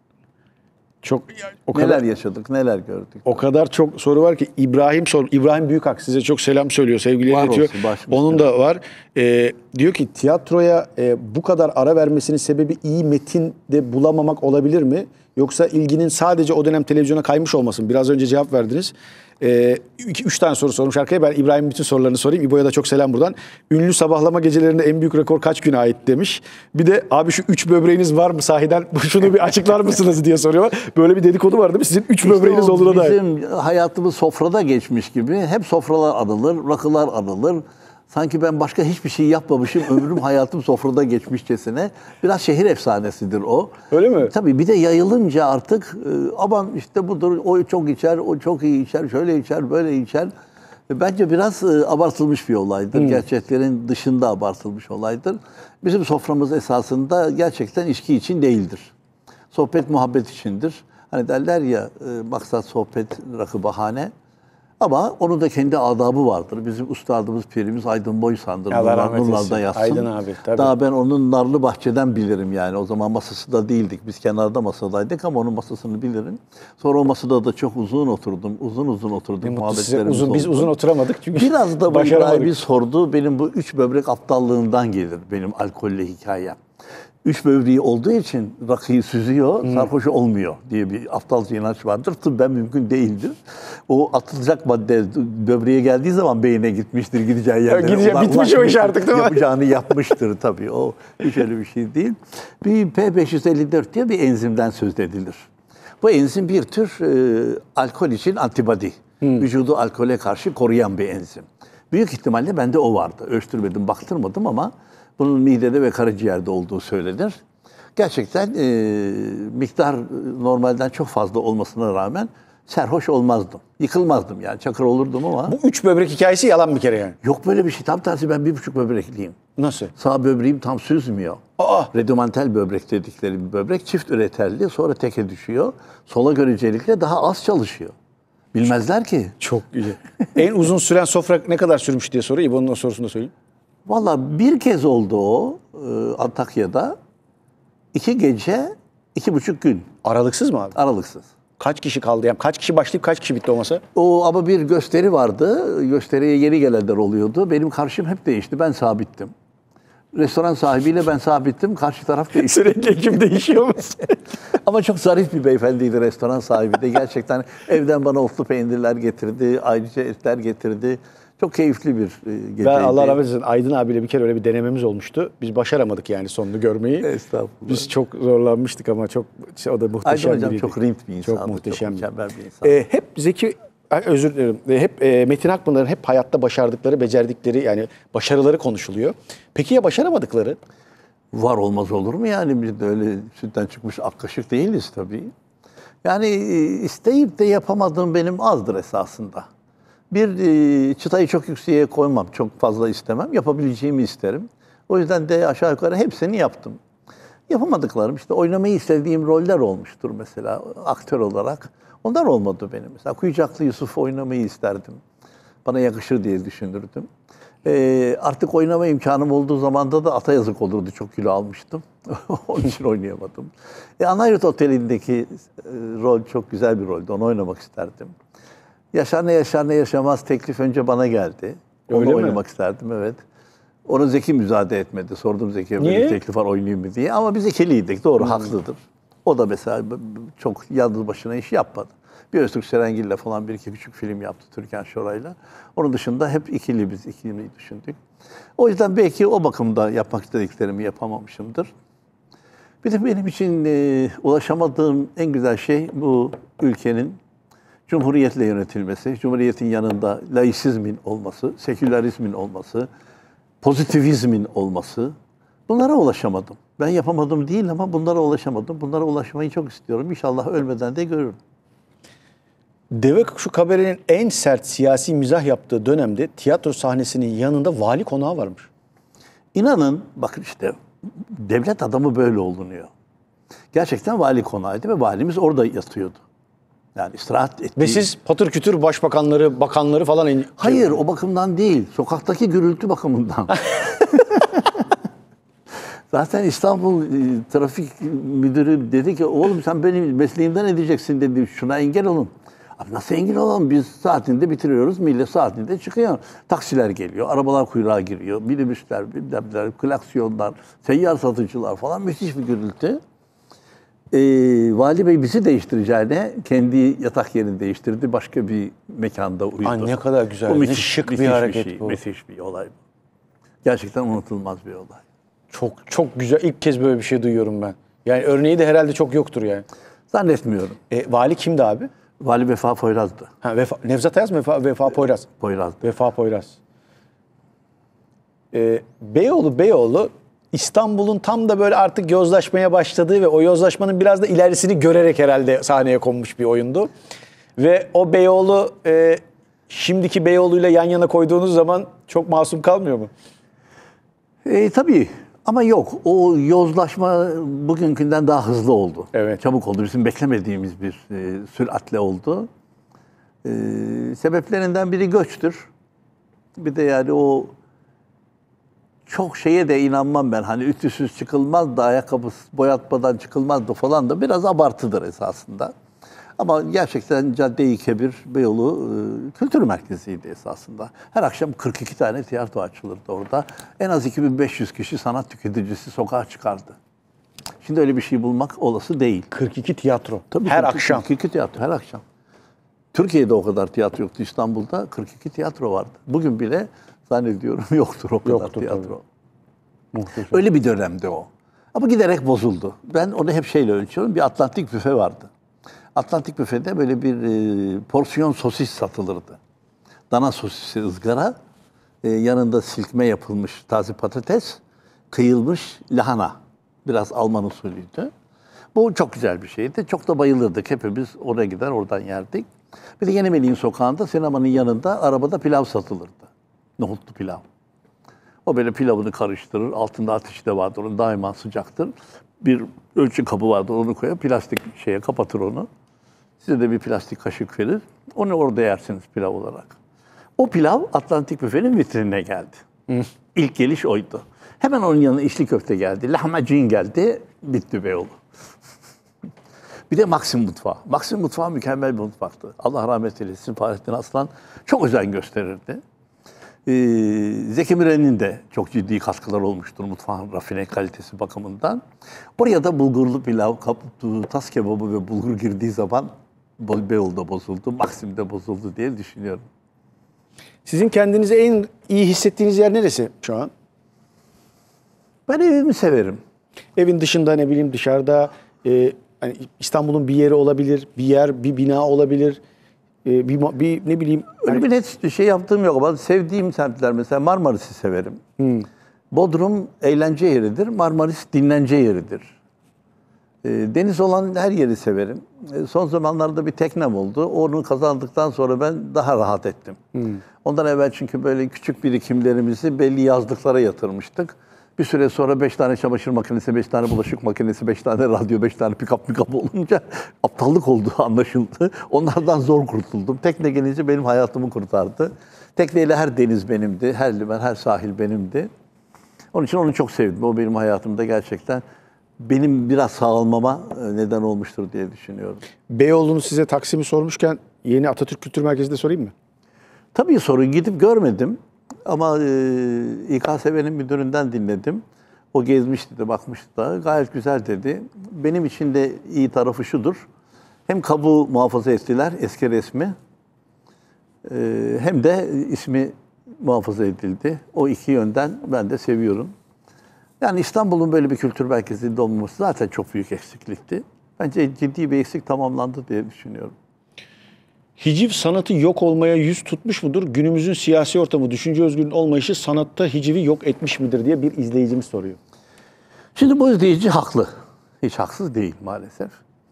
Neler yaşadık, neler gördük. O kadar çok soru var ki İbrahim Büyükak size çok selam söylüyor, sevgileri iletiyor. Onun da var. Diyor ki tiyatroya bu kadar ara vermesinin sebebi iyi metin de bulamamak olabilir mi? Yoksa ilginin sadece o dönem televizyona kaymış olması mı? Biraz önce cevap verdiniz. 3 tane soru sormuş arkaya. Ben İbrahim'in bütün sorularını sorayım. İbo'ya da çok selam buradan. Ünlü sabahlama gecelerinde en büyük rekor kaç güne ait demiş. Bir de abi şu 3 böbreğiniz var mı sahiden? Şunu bir açıklar mısınız diye soruyorlar. Böyle bir dedikodu var değil mi? Sizin 3 böbreğiniz olduğuna dair. Bizim hayatımız sofrada geçmiş gibi. Hep sofralar anılır, rakılar anılır. Sanki ben başka hiçbir şey yapmamışım, ömrüm hayatım sofrada geçmişçesine. Biraz şehir efsanesidir o. Öyle mi? Tabii bir de yayılınca artık aman işte budur, o çok içer, o çok iyi içer, şöyle içer, böyle içer. Bence biraz abartılmış bir olaydır. Gerçeklerin dışında abartılmış olaydır. Bizim soframız esasında gerçekten içki için değildir. Sohbet muhabbet içindir. Hani derler ya maksat sohbet, rakı bahane. Ama onun da kendi adabı vardır. Bizim ustadımız, pirimiz Aydın Boysan'dır. Allah rahmet eylesin. Nurlarda yatsın. Aydın abi, tabii. Daha ben onun narlı bahçeden bilirim yani. O zaman masasında değildik. Biz kenarda masadaydık ama onun masasını bilirim. Sonra o masada da çok uzun oturdum. Uzun oturduk. Muhabbetlerimiz oldu. Biz uzun oturamadık çünkü Biraz da bu başaramadık. İbrahim'i sordu. Benim bu 3 böbrek aptallığından gelir benim alkolle hikayem. 3 böbreği olduğu için rakıyı süzüyor, sarhoş olmuyor diye bir aptalca inanç vardır. Tıbben mümkün değildir. O atılacak madde böbreğe geldiği zaman beyine gitmiştir, gideceği yerlere. Bitmiş o iş artık değil mi? Yapacağını yapmıştır tabii. O hiç öyle bir şey değil. Bir P554 diye bir enzimden söz edilir. Bu enzim bir tür alkol için antibody. Vücudu alkole karşı koruyan bir enzim. Büyük ihtimalle bende o vardı. Ölçtürmedim, baktırmadım ama bunun midede ve karaciğerde olduğu söylenir. Gerçekten miktar normalden çok fazla olmasına rağmen serhoş olmazdım. Yıkılmazdım yani. Çakır olurdum ama. Bu 3 böbrek hikayesi yalan bir kere yani. Yok böyle bir şey. Tam tersi ben 1,5 böbrekliyim. Nasıl? Sağ böbreğim tam süzmüyor. Redomantel böbrek dedikleri bir böbrek. Çift üreterli, sonra teke düşüyor. Sola görecelikle daha az çalışıyor. Bilmezler ki. Çok iyi. En uzun süren sofra ne kadar sürmüş diye soruyor. İbo'nun o sorusunu da söyleyeyim. Vallahi bir kez oldu o Antakya'da. 2 gece, 2,5 gün. Aralıksız mı abi? Aralıksız. Kaç kişi kaldı? Yani kaç kişi başlayıp kaç kişi bitti o masa? O ama bir gösteri vardı. Gösteriye yeni gelenler oluyordu. Benim karşım hep değişti. Ben sabittim. Restoran sahibiyle ben sabittim. Karşı taraf değişti. Sürekli ekip değişiyor mu? Ama çok zarif bir beyefendiydi restoran sahibi de. Gerçekten evden bana otlu peynirler getirdi. Ayrıca etler getirdi. Çok keyifli bir geceydi. Ben Allah rahmet eylesin Aydın abiyle bir kere öyle bir denememiz olmuştu. Biz başaramadık yani sonunu görmeyi. Estağfurullah. Biz çok zorlanmıştık ama çok o da muhteşem Aydın hocam biriydi. çok ringt bir insandı. Çok muhteşem. Çok mükemmel bir insan. Hep Zeki, özür dilerim. Hep Metin Akpınar'ın hep hayatta başardıkları, becerdikleri yani başarıları konuşuluyor. Peki ya başaramadıkları? Var olmaz olur mu yani? Biz de öyle sütten çıkmış ak kaşık değiliz tabii. Yani isteyip de yapamadığım benim azdır esasında. Bir çıtayı çok yükseğe koymam, çok fazla istemem. Yapabileceğimi isterim. O yüzden de aşağı yukarı hepsini yaptım. Yapamadıklarım işte oynamayı istediğim roller olmuştur mesela aktör olarak. Onlar olmadı benim. Mesela Kuyucaklı Yusuf oynamayı isterdim. Bana yakışır diye düşünürdüm. Artık oynama imkanım olduğu zamanda da ata yazık olurdu. Çok kilo almıştım. Onun için oynayamadım. Anayurt Oteli'ndeki rol çok güzel bir roldü. Onu oynamak isterdim. Yaşar ne yaşar ne yaşamaz teklif önce bana geldi. Onu Öyle mi? oynamak isterdim evet. Onu Zeki müsaade etmedi. Sordum Zeki'ye böyle Niye? bir teklif var oynayayım mı diye. Ama biz ikiliydik. Doğru haklıdır. O da mesela çok yalnız başına iş yapmadı. Bir Öztürk Serengil'le falan bir iki küçük film yaptı Türkan Şoray'la. Onun dışında hep ikili düşündük. O yüzden belki o bakımda yapmak istediklerimi yapamamışımdır. Bir de benim için ulaşamadığım en güzel şey bu ülkenin cumhuriyetle yönetilmesi, cumhuriyetin yanında laisizmin olması, sekülerizmin olması, pozitivizmin olması. Bunlara ulaşamadım. Ben yapamadım değil ama bunlara ulaşamadım. Bunlara ulaşmayı çok istiyorum. İnşallah ölmeden de görürüm. Deve Kuşu Kabare'nin en sert siyasi mizah yaptığı dönemde tiyatro sahnesinin yanında vali konağı varmış. İnanın bakın işte devlet adamı böyle olunuyor. Gerçekten vali konağıydı ve valimiz orada yatıyordu. Yani istirahat ettiği... Ve siz patır kütür başbakanları, bakanları falan... Hayır o bakımdan değil. Sokaktaki gürültü bakımından. Zaten İstanbul Trafik Müdürü dedi ki oğlum sen benim mesleğimden edeceksin dedi. Şuna engel olun. Abi nasıl engel olalım? Biz saatinde bitiriyoruz. Millet saatinde çıkıyor. Taksiler geliyor. Arabalar kuyruğa giriyor. Minibüsler, klaksiyonlar, seyyar satıcılar falan müthiş bir gürültü. Vali Bey bizi değiştireceğine kendi yatak yerini değiştirdi. Başka bir mekanda uyudu. Ay ne kadar güzel. Ne şık bir hareket bu. Müthiş bir olay bu. Gerçekten unutulmaz bir olay. Çok güzel. İlk kez böyle bir şey duyuyorum ben. Yani örneği de herhalde çok yoktur yani. Zannetmiyorum. Vali kimdi abi? Vali Vefa Poyraz'dı. Nevzat Ayaz mı? Vefa Poyraz. Poyraz'dı. Vefa Poyraz. Beyoğlu İstanbul'un tam da böyle artık yozlaşmaya başladığı ve o yozlaşmanın biraz da ilerisini görerek herhalde sahneye konmuş bir oyundu. Ve o Beyoğlu şimdiki Beyoğlu'yla yan yana koyduğunuz zaman çok masum kalmıyor mu? Tabii ama yok. O yozlaşma bugünkünden daha hızlı oldu. Evet. Çabuk oldu. Bizim beklemediğimiz bir süratle oldu. Sebeplerinden biri göçtür. Bir de yani o çok şeye de inanmam ben. Hani ütüsüz çıkılmaz da ayakkabı boyatmadan çıkılmaz da falan da biraz abartıdır esasında. Ama gerçekten Cadde-i Kebir, Beyoğlu kültür merkeziydi esasında. Her akşam 42 tane tiyatro açılırdı orada. En az 2500 kişi sanat tüketicisi sokağa çıkardı. Şimdi öyle bir şey bulmak olası değil. 42 tiyatro. Tabii her akşam. 42 tiyatro her akşam. Türkiye'de o kadar tiyatro yoktu. İstanbul'da 42 tiyatro vardı. Bugün bile zannediyorum yoktur o kadar tiyatro. Öyle bir dönemde o. Ama giderek bozuldu. Ben onu hep şeyle ölçüyorum. Bir Atlantik büfe vardı. Atlantik büfede böyle bir porsiyon sosis satılırdı. Dana sosisi ızgara, yanında silkme yapılmış taze patates, kıyılmış lahana. Biraz Alman usulüydü. Bu çok güzel bir şeydi. Çok da bayılırdık. Hepimiz oraya gider, oradan yerdik. Bir de Yenimelik'in sokağında, sinemanın yanında arabada pilav satılırdı. Nohutlu pilav. O böyle pilavını karıştırır. Altında ateşi de vardır. Onun daima sıcaktır. Bir ölçü kabı vardır. Onu koyar. Plastik şeye kapatır onu. Size de bir plastik kaşık verir. Onu orada yersiniz pilav olarak. O pilav Atlantik Büfe'nin vitrinine geldi. İlk geliş oydu. Hemen onun yanına içli köfte geldi. Lahmacun geldi. Bitti Beyoğlu. Bir de Maxim Mutfağı. Maxim Mutfağı mükemmel bir mutfaktı. Allah rahmet eylesin. Fahrettin Aslan çok özen gösterirdi. Zeki Müren'in de çok ciddi katkıları olmuştur mutfağın rafine kalitesi bakımından. Oraya da bulgurlu pilav, tas kebabı ve bulgur girdiği zaman Beyoğlu'da bozuldu, Maxim'de bozuldu diye düşünüyorum. Sizin kendinizi en iyi hissettiğiniz yer neresi şu an? Ben evimi severim. Evin dışında, ne bileyim, dışarıda, hani İstanbul'un bir yeri olabilir, bir yer, bir bina olabilir. Bir ne bileyim. Öyle bir net şey yaptığım yok ama sevdiğim semtler, mesela Marmaris'i severim. Bodrum eğlence yeridir, Marmaris dinlence yeridir. Deniz olan her yeri severim. Son zamanlarda bir teknem oldu. Onu kazandıktan sonra ben daha rahat ettim. Ondan evvel çünkü böyle küçük birikimlerimizi belli yazlıklara yatırmıştık. Bir süre sonra 5 tane çamaşır makinesi, 5 tane bulaşık makinesi, 5 tane radyo, 5 tane pick-up olunca aptallık olduğu anlaşıldı. Onlardan zor kurtuldum. Tekne gelince benim hayatımı kurtardı. Tekneyle her deniz benimdi, her liman, her sahil benimdi. Onun için onu çok sevdim. O benim hayatımda gerçekten benim biraz sağlamama neden olmuştur diye düşünüyorum. Beyoğlu'nu size Taksim'i sormuşken yeni Atatürk Kültür Merkezi'nde sorayım mı? Tabii sorun, gidip görmedim. Ama İKSV'nin müdüründen dinledim. O gezmişti de bakmıştı da gayet güzel dedi. Benim için de iyi tarafı şudur. Hem kabuğu muhafaza ettiler, eski resmi. Hem de ismi muhafaza edildi. O iki yönden ben de seviyorum. Yani İstanbul'un böyle bir kültür merkezinde olmaması zaten çok büyük eksiklikti. Bence ciddi bir eksik tamamlandı diye düşünüyorum. Hiciv sanatı yok olmaya yüz tutmuş mudur? Günümüzün siyasi ortamı, düşünce özgürlüğünün olmayışı sanatta hicivi yok etmiş midir diye bir izleyicimiz soruyor. Şimdi bu izleyici haklı. Hiç haksız değil maalesef.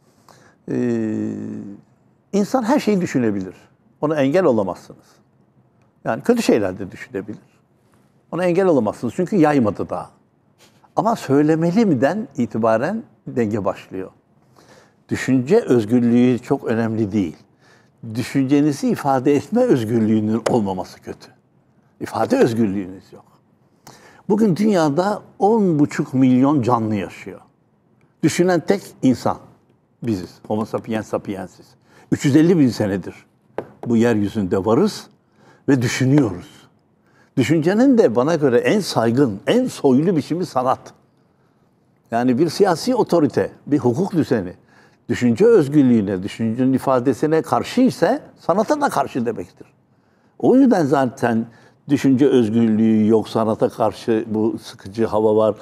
İnsan her şeyi düşünebilir. Ona engel olamazsınız. Yani kötü şeyler de düşünebilir. Ona engel olamazsınız çünkü yaymadı daha. Ama söylemeli miden itibaren denge başlıyor. Düşünce özgürlüğü çok önemli değil. Düşüncenizi ifade etme özgürlüğünün olmaması kötü. İfade özgürlüğünüz yok. Bugün dünyada 10,5 milyon canlı yaşıyor. Düşünen tek insan biziz. Homo sapiens sapiensis. 350 bin senedir bu yeryüzünde varız ve düşünüyoruz. Düşüncenin de bana göre en saygın, en soylu biçimi sanat. Yani bir siyasi otorite, bir hukuk düzeni, düşünce özgürlüğüne, düşüncenin ifadesine karşı ise sanata da karşı demektir. O yüzden zaten düşünce özgürlüğü yok, sanata karşı bu sıkıcı hava var.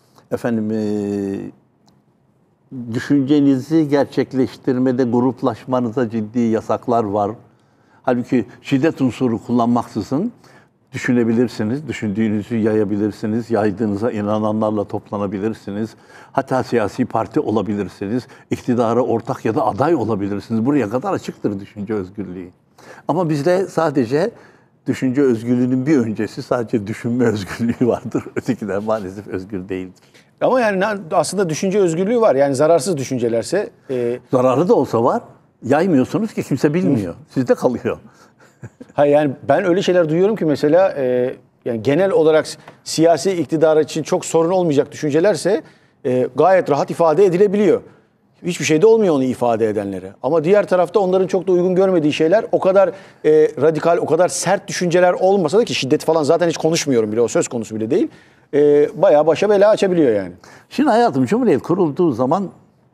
Düşüncenizi gerçekleştirmede gruplaşmanıza ciddi yasaklar var. Halbuki şiddet unsuru kullanmaksızın düşünebilirsiniz, düşündüğünüzü yayabilirsiniz, yaydığınıza inananlarla toplanabilirsiniz. Hatta siyasi parti olabilirsiniz, iktidara ortak ya da aday olabilirsiniz. Buraya kadar açıktır düşünce özgürlüğü. Ama bizde sadece düşünce özgürlüğünün bir öncesi sadece düşünme özgürlüğü vardır. Ötekiler maalesef özgür değildir. Ama yani aslında düşünce özgürlüğü var. Yani zararsız düşüncelerse. Zararı da olsa var. Yaymıyorsunuz ki kimse bilmiyor. Sizde kalıyor. Hayır, yani ben öyle şeyler duyuyorum ki mesela yani genel olarak siyasi iktidar için çok sorun olmayacak düşüncelerse gayet rahat ifade edilebiliyor. Hiçbir şey de olmuyor onu ifade edenlere. Ama diğer tarafta onların çok da uygun görmediği şeyler o kadar radikal, o kadar sert düşünceler olmasa da, ki şiddet falan zaten hiç konuşmuyorum bile, o söz konusu bile değil. Bayağı başa bela açabiliyor yani. Şimdi hayatım, Cumhuriyet kurulduğu zaman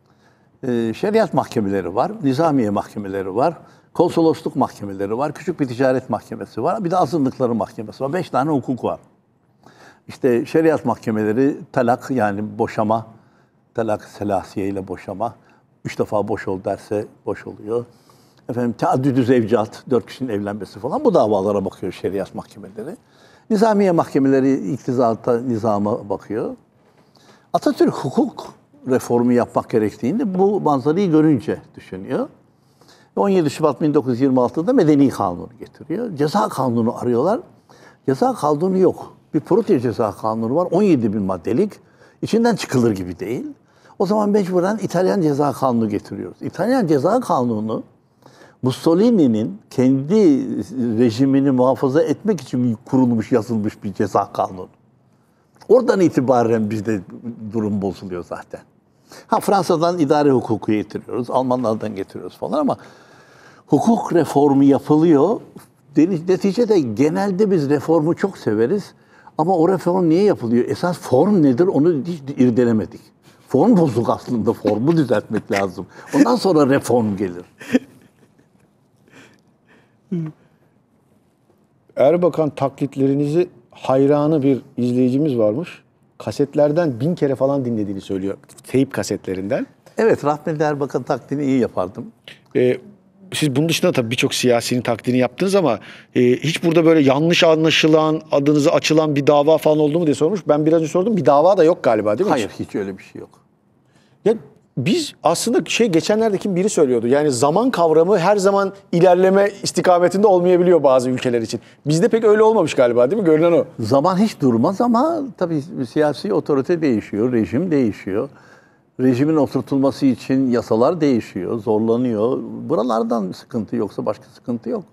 şeriat mahkemeleri var, nizamiye mahkemeleri var, konsolosluk mahkemeleri var, küçük bir ticaret mahkemesi var, bir de azınlıkların mahkemesi var. 5 tane hukuk var. İşte şeriat mahkemeleri talak, yani boşama, talak selasiye ile boşama. 3 defa boş ol derse boş oluyor. Efendim teaddüdü zevcat, 4 kişinin evlenmesi falan, bu davalara bakıyor şeriat mahkemeleri. Nizamiye mahkemeleri iktizata, nizama bakıyor. Atatürk hukuk reformu yapmak gerektiğini bu manzarayı görünce düşünüyor. 17 Şubat 1926'da Medeni Kanunu getiriyor. Ceza kanunu arıyorlar. Ceza kanunu yok. Bir prote ceza kanunu var. 17 bin maddelik. İçinden çıkılır gibi değil. O zaman mecburen İtalyan ceza kanunu getiriyoruz. İtalyan ceza kanunu Mussolini'nin kendi rejimini muhafaza etmek için kurulmuş, yazılmış bir ceza kanunu. Oradan itibaren bizde durum bozuluyor zaten. Fransa'dan idare hukuku getiriyoruz, Almanlardan getiriyoruz falan ama hukuk reformu yapılıyor. Neticede genelde biz reformu çok severiz ama o reform niye yapılıyor? Esas form nedir onu hiç irdelemedik. Form bozuk aslında, formu düzeltmek lazım. Ondan sonra reform gelir. Erbakan taklitlerinizi hayranı bir izleyicimiz varmış. Kasetlerden 1000 kere falan dinlediğini söylüyor. Teyp kasetlerinden. Evet, rahmetli Erbakan taklidini iyi yapardım. Siz bunun dışında tabii birçok siyasinin taklidini yaptınız ama hiç burada böyle yanlış anlaşılan, adınıza açılan bir dava falan oldu mu diye sormuş. Ben biraz önce sordum. Bir dava da yok galiba, değil mi? Hayır, hiç öyle bir şey yok. Ya biz aslında geçenlerde kim biri söylüyordu. Yani zaman kavramı her zaman ilerleme istikametinde olmayabiliyor bazı ülkeler için. Bizde pek öyle olmamış galiba, değil mi? Görünen o. Zaman hiç durmaz ama tabii siyasi otorite değişiyor, rejim değişiyor. Rejimin oturtulması için yasalar değişiyor, zorlanıyor. Buralardan sıkıntı, yoksa başka sıkıntı yok.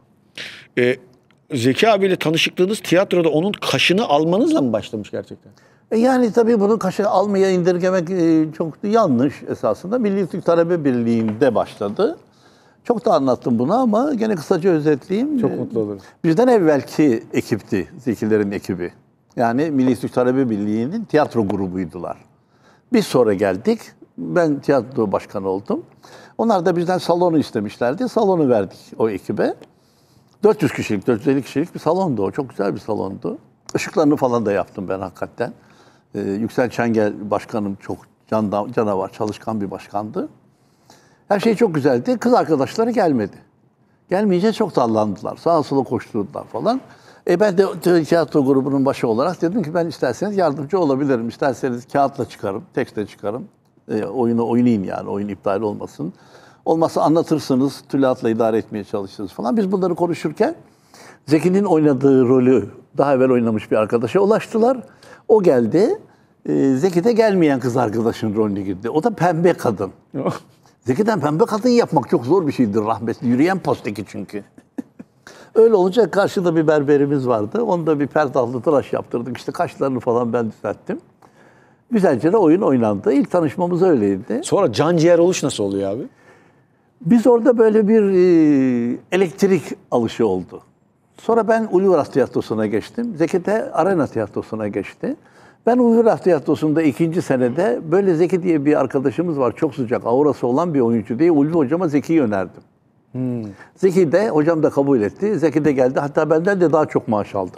Zeki abiyle tanışıklığınız tiyatroda onun kaşını almanızla mı başlamış gerçekten? Yani tabii bunu kaşı almaya indirgemek çok yanlış esasında. Milli Türk Talebe Birliği'nde başladı. Çok da anlattım bunu ama gene kısaca özetleyeyim. Çok mutlu olurum. Bizden evvelki ekipti, Zekilerin ekibi. Yani Milli Türk Talebe Birliği'nin tiyatro grubuydular. Biz sonra geldik. Ben tiyatro başkanı oldum. Onlar da bizden salonu istemişlerdi. Salonu verdik o ekibe. 400 kişilik, 450 kişilik bir salondu o. Çok güzel bir salondu. Işıklarını falan da yaptım ben hakikaten. Yüksel Çengel başkanım çok canavar, çalışkan bir başkandı. Her şey çok güzeldi. Kız arkadaşları gelmedi. Gelmeyince çok darlandılar. Sağa sola koşturdular falan. Ben de tiyatro grubunun başı olarak dedim ki ben isterseniz yardımcı olabilirim. İsterseniz kağıtla çıkarım, tekstle çıkarım. Oyunu oynayın yani, oyun iptal olmasın. Olmazsa anlatırsınız, tülatla idare etmeye çalışırız falan. Biz bunları konuşurken Zeki'nin oynadığı rolü daha evvel oynamış bir arkadaşa ulaştılar. O geldi. Zeki de gelmeyen kız arkadaşın rolüne girdi. O da pembe kadın. Zeki'den pembe kadın yapmak çok zor bir şeydir rahmetli. Yürüyen posteki çünkü. Öyle olunca karşıda bir berberimiz vardı. Onda bir perdahlı tıraş yaptırdık. İşte kaşlarını falan ben düzelttim. Güzelce de oyun oynandı. İlk tanışmamız öyleydi. Sonra can ciğer oluş nasıl oluyor abi? Biz orada böyle bir elektrik alışı oldu. Sonra ben Uluğras Tiyatrosu'na geçtim. Zeki de Arena Tiyatrosu'na geçti. Ben Uluğras Tiyatrosu'nda 2. senede böyle Zeki diye bir arkadaşımız var. Çok sıcak, aurası olan bir oyuncu diye Ulvi hocama Zeki'yi önerdim. Zeki de, hocam da kabul etti. Zeki de geldi. Hatta benden de daha çok maaş aldı.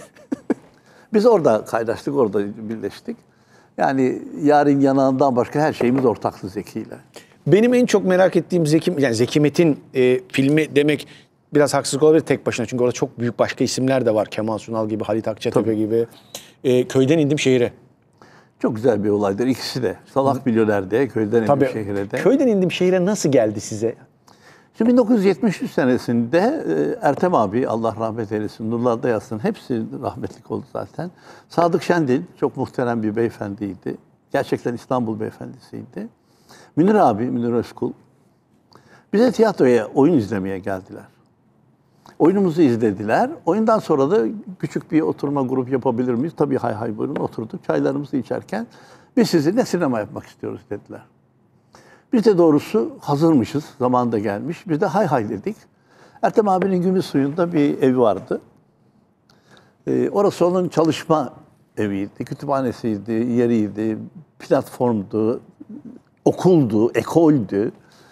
Biz orada kaynaştık, orada birleştik. Yani yarın yanağından başka her şeyimiz ortaktı Zeki'yle. Benim en çok merak ettiğim Zeki Metin filmi demek biraz haksızlık olabilir tek başına. Çünkü orada çok büyük başka isimler de var. Kemal Sunal gibi, Halit Akçatepe gibi. Köyden indim şehire. Çok güzel bir olaydır ikisi de. Salak Milyoner de, Köyden Tabii. İndim Şehir'e de. Köyden indim şehire nasıl geldi size? Şimdi 1973 senesinde Ertem abi, Allah rahmet eylesin, nurlarda yatsın, hepsi rahmetlik oldu zaten. Sadık Şendil, çok muhterem bir beyefendiydi. Gerçekten İstanbul beyefendisiydi. Münir abi, Münir Özkul, bize tiyatroya oyun izlemeye geldiler. Oyunumuzu izlediler. Oyundan sonra da küçük bir oturma grup yapabilir miyiz? Tabii hay hay buyurun, oturduk. Çaylarımızı içerken biz sizinle sinema yapmak istiyoruz dediler. Biz de doğrusu hazırmışız. Zaman da gelmiş. Biz de hay hay dedik. Ertem abinin Gümüş Suyu'nda bir evi vardı. Orası onun çalışma eviydi, kütüphanesiydi, yeriydi, platformdu, okuldu, ekoldü.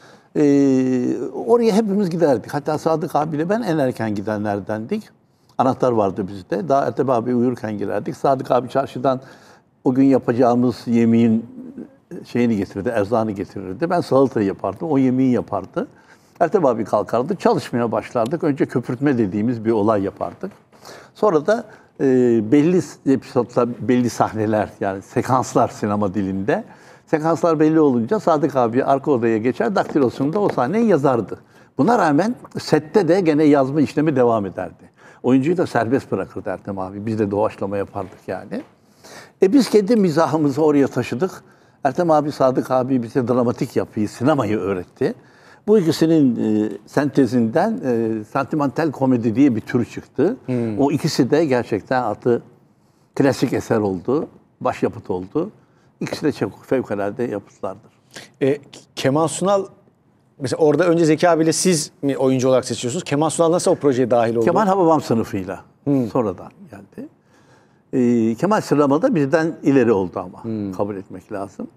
Oraya hepimiz giderdik. Hatta Sadık abiyle ben en erken gidenlerdendik. Anahtar vardı bizde. Daha Ertem abi uyurken girerdik. Sadık abi çarşıdan o gün yapacağımız yemeğin şeyini getirirdi, erzağını getirirdi. Ben salatayı yapardım, o yemeği yapardı. Ertem abi kalkardı, çalışmaya başlardık. Önce köpürtme dediğimiz bir olay yapardık. Sonra da belli episodlar, belli sahneler, yani sekanslar sinema dilinde. Sekanslar belli olunca Sadık abi arka odaya geçer, daktilosunda o sahneyi yazardı. Buna rağmen sette de gene yazma işlemi devam ederdi. Oyuncuyu da serbest bırakırdı Ertem abi. Biz de doğaçlama yapardık yani. Biz kendi mizahımızı oraya taşıdık. Ertem abi, Sadık abi bize dramatik yapıyı, sinemayı öğretti. Bu ikisinin sentezinden sentimental komedi diye bir tür çıktı. O ikisi de gerçekten artı klasik eser oldu, başyapıt oldu. İkisi de çok fevkalade yapıtlardır. Kemal Sunal, mesela orada önce Zeki abiyle siz mi oyuncu olarak seçiyorsunuz? Kemal Sunal nasıl o projeye dahil oldu? Kemal Hababam sınıfıyla sonradan geldi. Kemal sinemada bizden ileri oldu ama kabul etmek lazım.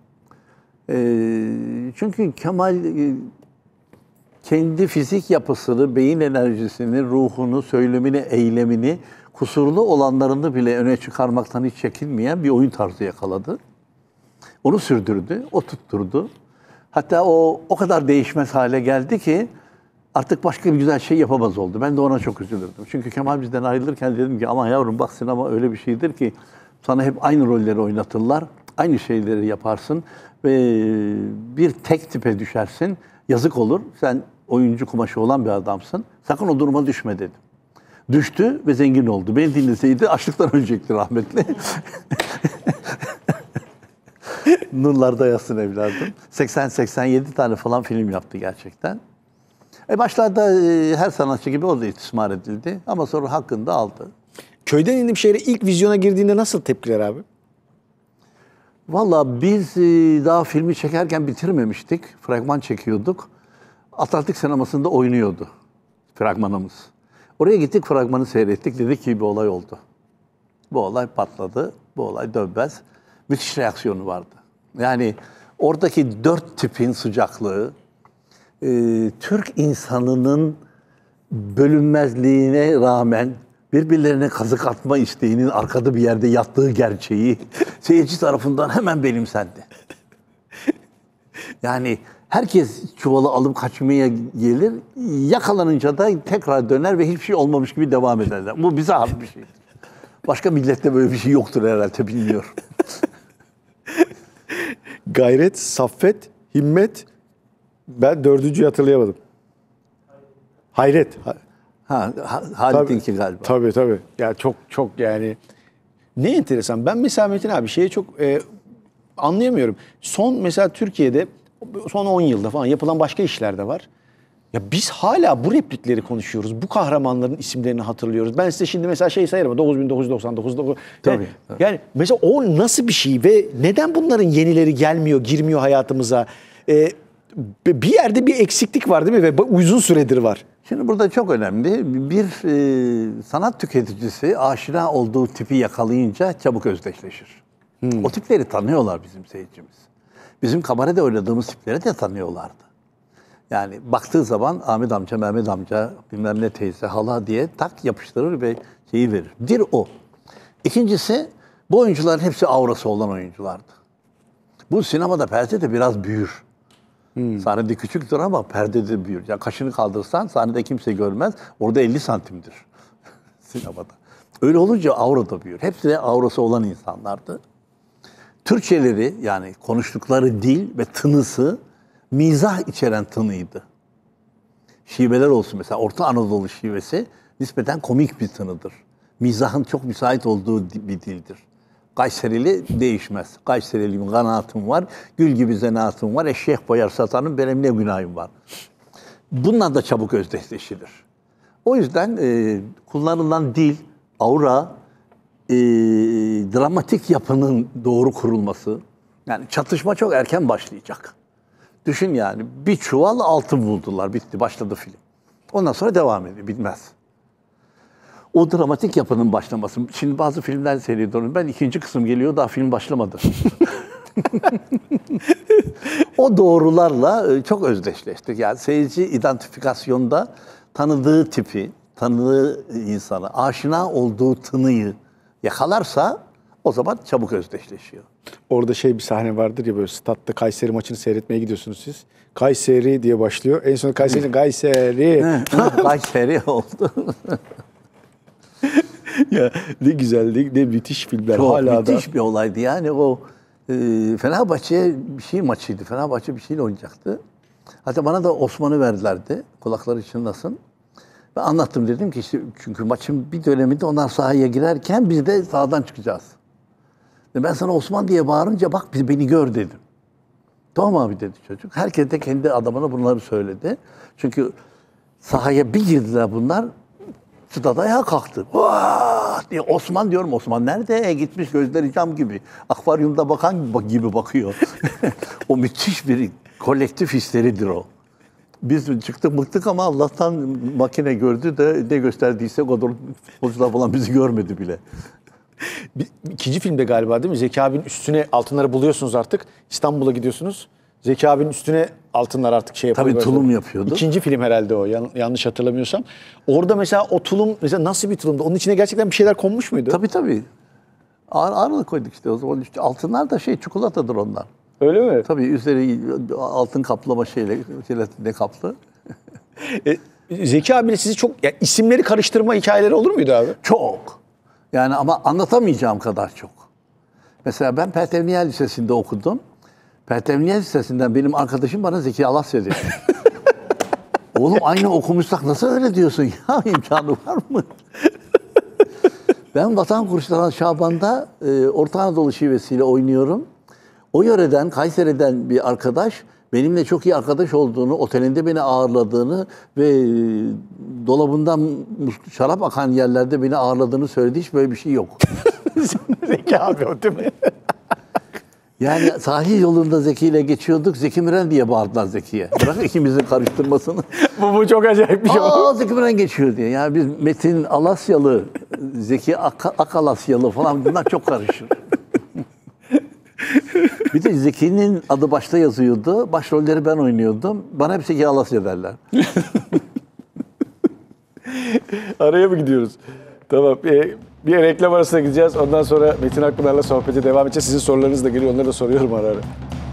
Çünkü Kemal kendi fizik yapısını, beyin enerjisini, ruhunu, söylemini, eylemini, kusurlu olanlarını bile öne çıkarmaktan hiç çekinmeyen bir oyun tarzı yakaladı. Onu sürdürdü, o tutturdu. Hatta o kadar değişmez hale geldi ki artık başka bir güzel şey yapamaz oldu. Ben de ona çok üzülürdüm. Çünkü Kemal bizden ayrılırken dedim ki aman yavrum bak sinema öyle bir şeydir ki sana hep aynı rolleri oynatırlar. Aynı şeyleri yaparsın ve bir tek tipe düşersin. Yazık olur. Sen oyuncu kumaşı olan bir adamsın. Sakın o duruma düşme dedim. Düştü ve zengin oldu. Beni dinleseydi açlıktan ölecekti rahmetli. Nurlarda yatsın evladım. 80-87 tane falan film yaptı gerçekten. Başlarda her sanatçı gibi o da istismar edildi. Ama sonra hakkını da aldı. Köyden indim şehre ilk vizyona girdiğinde nasıl tepkiler abi? Vallahi biz daha filmi çekerken bitirmemiştik. Fragman çekiyorduk. Atlantik sinemasında oynuyordu fragmanımız. Oraya gittik, fragmanı seyrettik. Dedik ki bir olay oldu. Bu olay patladı. Bu olay dönmez. Müthiş reaksiyonu vardı. Yani oradaki 4 tipin sıcaklığı, Türk insanının bölünmezliğine rağmen birbirlerine kazık atma isteğinin arkada bir yerde yattığı gerçeği seyirci tarafından hemen benimsendi. Yani herkes çuvalı alıp kaçmaya gelir, yakalanınca da tekrar döner ve hiçbir şey olmamış gibi devam ederler. Bu bize has bir şey. Başka millette böyle bir şey yoktur herhalde, bilmiyorum. Gayret, Saffet, Himmet, ben dördüncüyü hatırlayamadım. Hayret. Halit'inki galiba. Tabii. Ya çok yani. Ne enteresan. Ben mesela Metin abi şeye çok anlayamıyorum. Son mesela Türkiye'de son 10 yılda falan yapılan başka işler de var. Ya biz hala bu replikleri konuşuyoruz. Bu kahramanların isimlerini hatırlıyoruz. Ben size şimdi mesela şey sayarım. 9999. Tabii. Yani mesela o nasıl bir şey ve neden bunların yenileri gelmiyor, girmiyor hayatımıza? Bir yerde bir eksiklik var değil mi? Ve uzun süredir var. Şimdi burada çok önemli. Bir sanat tüketicisi aşina olduğu tipi yakalayınca çabuk özdeşleşir. O tipleri tanıyorlar bizim seyircimiz. Bizim kabarede oynadığımız tipleri de tanıyorlardı. Yani baktığı zaman Ahmet amca, Mehmet amca, bilmem ne teyze, hala diye tak yapıştırır ve şeyi verir. Bir o. İkincisi, bu oyuncuların hepsi aurası olan oyunculardı. Bu sinemada perde de biraz büyür. Sahnede küçüktür ama perdede büyür. Yani kaşını kaldırsan sahnede kimse görmez. Orada 50 santimdir sinemada. Öyle olunca aura da büyür. Hepsi de aurası olan insanlardı. Türkçeleri yani konuştukları dil ve tınısı mizah içeren tınıydı. Şiveler olsun mesela Orta Anadolu şivesi nispeten komik bir tınıdır. Mizahın çok müsait olduğu bir dildir. Kayserili değişmez. Kayserili kanaatım var, gül gibi zanaatım var, eşek boyar satanım benim ne günahım var. Bununla da çabuk özdeşleşilir. O yüzden kullanılan dil, aura, dramatik yapının doğru kurulması, yani çatışma çok erken başlayacak. Düşün yani bir çuval altın buldular, bitti, başladı film. Ondan sonra devam ediyor, bitmez. O dramatik yapının başlaması. Şimdi bazı filmler seyrediyorum. Ben ikinci kısım geliyor, daha film başlamadı. O doğrularla çok özdeşleştik. Yani seyirci identifikasyonda tanıdığı tipi, tanıdığı insanı, aşina olduğu tınıyı yakalarsa o zaman çabuk özdeşleşiyor. Orada bir sahne vardır ya, böyle statta Kayseri maçını seyretmeye gidiyorsunuz siz. Kayseri diye başlıyor. En son Kayseri. Kayseri oldu. Ya ne güzel, ne müthiş filmler. Çok hala müthiş bir olaydı. Yani o Fenerbahçe bir şey maçıydı. Fenerbahçe bir şeyle oynayacaktı. Hatta bana da Osman'ı verdilerdi. Kulakları çınlasın. Ben anlattım, dedim ki işte çünkü maçın bir döneminde onlar sahaya girerken biz de sahadan çıkacağız. Ben sana Osman diye bağırınca bak beni gör dedim. Tamam abi dedi çocuk. Herkes de kendi adamına bunları söyledi. Çünkü sahaya bir girdiler bunlar. Stada ayağa kalktı. Vaaah diye Osman diyorum. Osman nerede? Gitmiş, gözleri cam gibi. Akvaryumda bakan gibi bakıyor. O müthiş bir kolektif hisleridir o. Biz çıktık mıktık ama Allah'tan makine gördü de ne gösterdiyse o kadar futbolcular falan bizi görmedi bile. İkinci filmde galiba değil mi? Zeki abinin üstüne altınları buluyorsunuz artık. İstanbul'a gidiyorsunuz. Zeki abinin üstüne altınlar artık yapıyor. Tabii tulum yapıyordu. İkinci film herhalde o, yanlış hatırlamıyorsam. Orada mesela o tulum mesela nasıl bir tulumdu? Onun içine gerçekten bir şeyler konmuş muydu? Tabii. Ağırlık koyduk işte o zaman. İşte altınlar da çikolatadır onlar. Öyle mi? Tabii üzeri altın kaplama jelatinle kaplı. Zeki abiyle sizi çok isimleri karıştırma hikayeleri olur muydu abi? Çok. Yani ama anlatamayacağım kadar çok. Mesela ben Pertevniye Lisesi'nde okudum. Pertevniye Lisesi'nden benim arkadaşım bana Zeki Alasya dedi. Oğlum aynı okumuşsak nasıl öyle diyorsun ya, imkanı var mı? Ben Vatan Kurtaran Şaban'da Orta Anadolu şivesiyle oynuyorum. O yöreden, Kayseri'den bir arkadaş benimle çok iyi arkadaş olduğunu, otelinde beni ağırladığını ve dolabından şarap akan yerlerde beni ağırladığını söyledi. Hiç böyle bir şey yok. Zeki abi o değil mi? Yani sahil yolunda Zeki ile geçiyorduk. Zeki Müren diye bağırdılar Zeki'ye. Bırak ikimizin karıştırmasını. bu çok acayip bir şey. Zeki Müren geçiyor diye. Yani biz Metin Alasyalı, Zeki Akalasyalı falan bunlar çok karışır. Bir de Zeki'nin adı başta yazıyordu. Başrolleri ben oynuyordum. Bana hep Zeki Alasya derler. Araya mı gidiyoruz? Tamam. Bir reklam arasına gideceğiz. Ondan sonra Metin Akpınar'la sohbete devam edeceğiz. Sizin sorularınız da geliyor. Onları da soruyorum ara ara.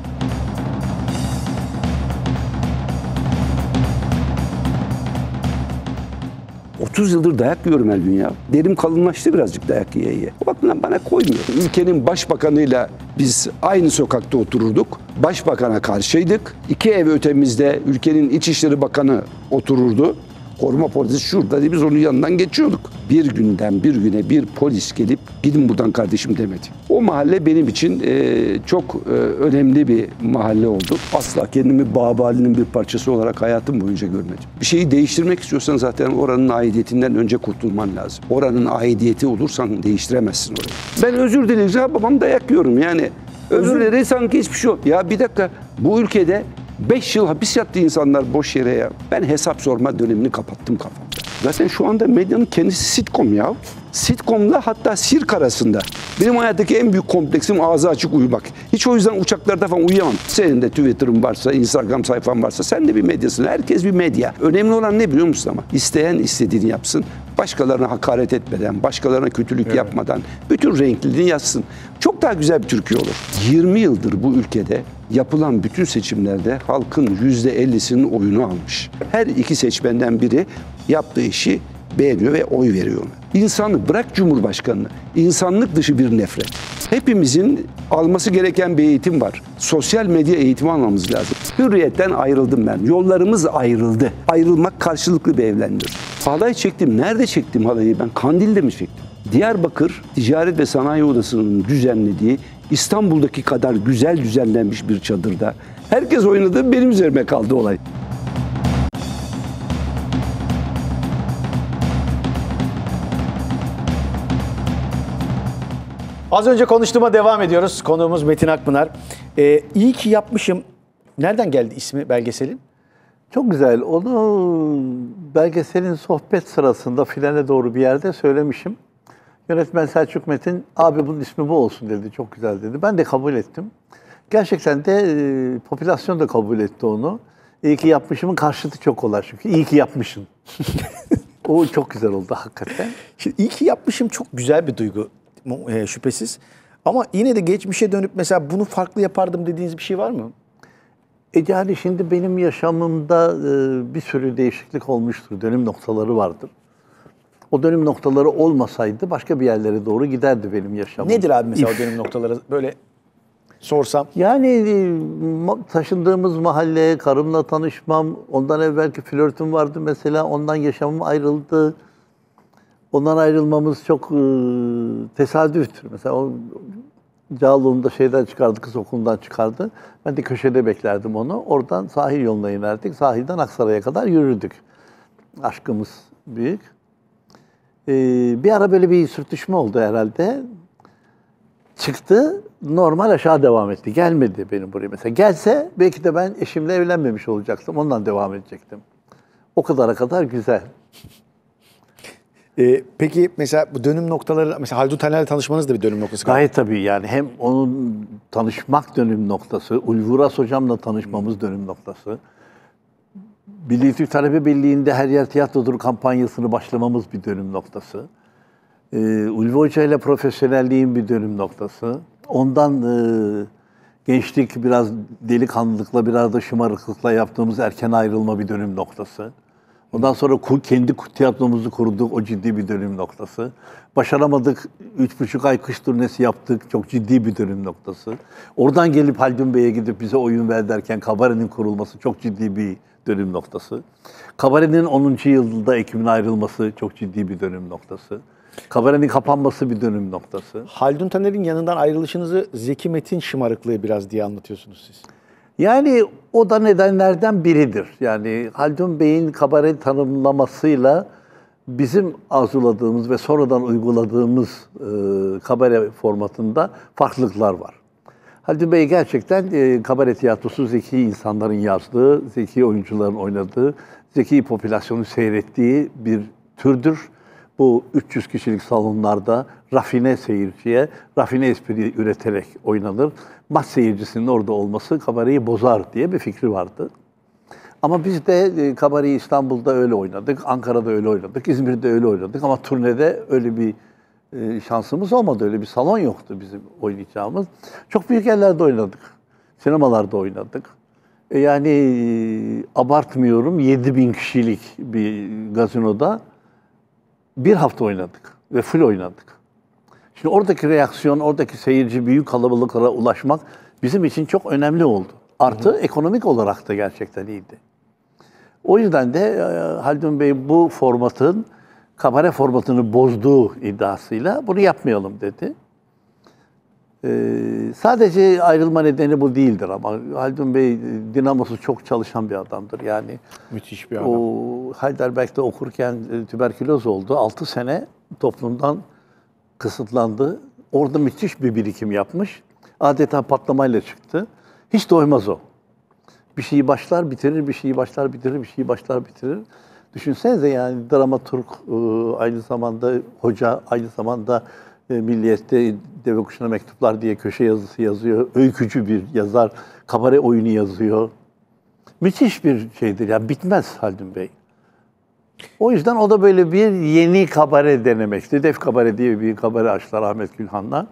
...30 yıldır dayak yiyorum her gün ya. Derim kalınlaştı birazcık dayak yiye yiye. O bakımdan bana koymuyor. Ülkenin başbakanıyla biz aynı sokakta otururduk. Başbakana karşıydık. 2 ev ötemizde ülkenin İçişleri Bakanı otururdu. Koruma polisi şurada diye biz onun yanından geçiyorduk. Bir günden bir güne bir polis gelip gidin buradan kardeşim demedi. O mahalle benim için çok önemli bir mahalle oldu. Asla kendimi Babali'nin bir parçası olarak hayatım boyunca görmedim. Bir şeyi değiştirmek istiyorsan zaten oranın aidiyetinden önce kurtulman lazım. Oranın aidiyeti olursan değiştiremezsin orayı. Ben özür dileyeceğim, babam dayak yiyorum yani. Özür dilerim sanki hiçbir şey yok. Ya bir dakika, bu ülkede 5 yıl hapis yattı insanlar boş yere ya. Ben hesap sorma dönemini kapattım kafamda. Zaten şu anda medyanın kendisi sitcom ya. Sitcom'la hatta sirk arasında. Benim hayattaki en büyük kompleksim ağzı açık uyumak. Hiç o yüzden uçaklarda falan uyuyamam. Senin de Twitter'ın varsa, Instagram sayfan varsa sen de bir medyasın. Herkes bir medya. Önemli olan ne biliyor musun ama? İsteyen istediğini yapsın. Başkalarına hakaret etmeden, başkalarına kötülük yapmadan bütün renkliliğini yazsın. Çok daha güzel bir Türkiye olur. 20 yıldır bu ülkede yapılan bütün seçimlerde halkın %50'sinin oyunu almış. Her iki seçmenden biri yaptığı işi beğeniyor ve oy veriyor ona. İnsanı bırak Cumhurbaşkanını, insanlık dışı bir nefret. Hepimizin alması gereken bir eğitim var. Sosyal medya eğitimi almamız lazım. Hürriyetten ayrıldım ben. Yollarımız ayrıldı. Ayrılmak karşılıklı bir evlendir. Halay çektim. Nerede çektim halayı ben? Kandil'de mi çektim? Diyarbakır Ticaret ve Sanayi Odası'nın düzenlediği İstanbul'daki kadar güzel düzenlenmiş bir çadırda. Herkes oynadı, benim üzerime kaldı olay. Az önce konuştuğuma devam ediyoruz. Konuğumuz Metin Akpınar. İyi ki yapmışım. Nereden geldi ismi belgeselin? Çok güzel. Onu belgeselin sohbet sırasında finale doğru bir yerde söylemişim. Yönetmen Selçuk Metin, abi bunun ismi bu olsun dedi. Çok güzel dedi. Ben de kabul ettim. Gerçekten de popülasyon da kabul etti onu. İyi ki yapmışımın karşıtı çok kolay çünkü. İyi ki yapmışsın. O çok güzel oldu hakikaten. Şimdi iyi ki yapmışım çok güzel bir duygu şüphesiz. Ama yine de geçmişe dönüp mesela bunu farklı yapardım dediğiniz bir şey var mı? Yani şimdi benim yaşamımda bir sürü değişiklik olmuştur. Dönüm noktaları vardır. O dönüm noktaları olmasaydı başka bir yerlere doğru giderdi benim yaşamım. Nedir abi mesela o dönüm noktaları böyle sorsam? Yani taşındığımız mahalle, karımla tanışmam, ondan evvelki flörtüm vardı mesela, ondan yaşamım ayrıldı. Ondan ayrılmamız çok tesadüftür. Mesela o Cağaloğlu'nda şeyden çıkardı, kız okulundan çıkardı. Ben de köşede beklerdim onu. Oradan sahil yoluna inerdik. Sahilden Aksaray'a kadar yürürdük. Aşkımız büyük. Bir ara böyle bir sürtüşme oldu herhalde. Çıktı, normal aşağı devam etti. Gelmedi benim buraya mesela. Gelse belki de ben eşimle evlenmemiş olacaktım. Ondan devam edecektim. O kadara kadar güzel. Peki mesela bu dönüm noktaları, mesela Haldun Taner'le tanışmanız da bir dönüm noktası. Gayet tabii yani hem onun tanışmak dönüm noktası, Ulvuras hocamla tanışmamız dönüm noktası. Milli Türk Talebe Birliği'nde Her Yer Tiyatrodur kampanyasını başlamamız bir dönüm noktası. Ulvi Hoca ile profesyonelliğin bir dönüm noktası. Ondan gençlik, biraz delikanlılıkla, biraz da şımarıklıkla yaptığımız erken ayrılma bir dönüm noktası. Ondan sonra kendi tiyatromuzu kurduk, o ciddi bir dönüm noktası. Başaramadık, 3,5 ay kış turnesi yaptık, çok ciddi bir dönüm noktası. Oradan gelip Haldun Bey'e gidip bize oyun ver derken Kabare'nin kurulması çok ciddi bir dönüm noktası. Kabare'nin 10. yılında ekibin ayrılması çok ciddi bir dönüm noktası. Kabare'nin kapanması bir dönüm noktası. Haldun Taner'in yanından ayrılışınızı Zeki Metin şımarıklığı biraz diye anlatıyorsunuz siz. Yani o da nedenlerden biridir. Yani Haldun Bey'in Kabare tanımlamasıyla bizim arzuladığımız ve sonradan uyguladığımız kabare formatında farklılıklar var. Haldun Bey gerçekten kabare tiyatrosu zeki insanların yazdığı, zeki oyuncuların oynadığı, zeki popülasyonu seyrettiği bir türdür. Bu 300 kişilik salonlarda rafine seyirciye, rafine espri üreterek oynanır. Maç seyircisinin orada olması kabareyi bozar diye bir fikri vardı. Ama biz de kabareyi İstanbul'da öyle oynadık, Ankara'da öyle oynadık, İzmir'de öyle oynadık. Ama turnede öyle bir şansımız olmadı, öyle bir salon yoktu bizim oynayacağımız. Çok büyük yerlerde oynadık, sinemalarda oynadık. Yani abartmıyorum, 7.000 kişilik bir gazinoda bir hafta oynadık ve full oynadık. Şimdi oradaki reaksiyon, oradaki seyirci büyük kalabalıklara ulaşmak bizim için çok önemli oldu. Artı ekonomik olarak da gerçekten iyiydi. O yüzden de Haldun Bey bu formatın, kabare formatını bozduğu iddiasıyla bunu yapmayalım dedi. Sadece ayrılma nedeni bu değildir ama Haldun Bey dinamosu çok çalışan bir adamdır. Yani Müthiş bir adam. o Heidelberg'de okurken tüberküloz oldu. 6 sene toplumdan kısıtlandı. Orada müthiş bir birikim yapmış. Adeta patlamayla çıktı. Hiç doymaz o. Bir şeyi başlar bitirir, bir şeyi başlar bitirir, bir şeyi başlar bitirir. Düşünsenize yani dramaturg, aynı zamanda hoca, aynı zamanda Milliyet'te Deve Kuşu'na Mektuplar diye köşe yazısı yazıyor. Öykücü bir yazar, kabare oyunu yazıyor. Müthiş bir şeydir ya, bitmez Haldun Bey. O yüzden o da böyle bir yeni kabare denemekti. Def Kabare diye bir kabare açtılar Ahmet Gülhan'la.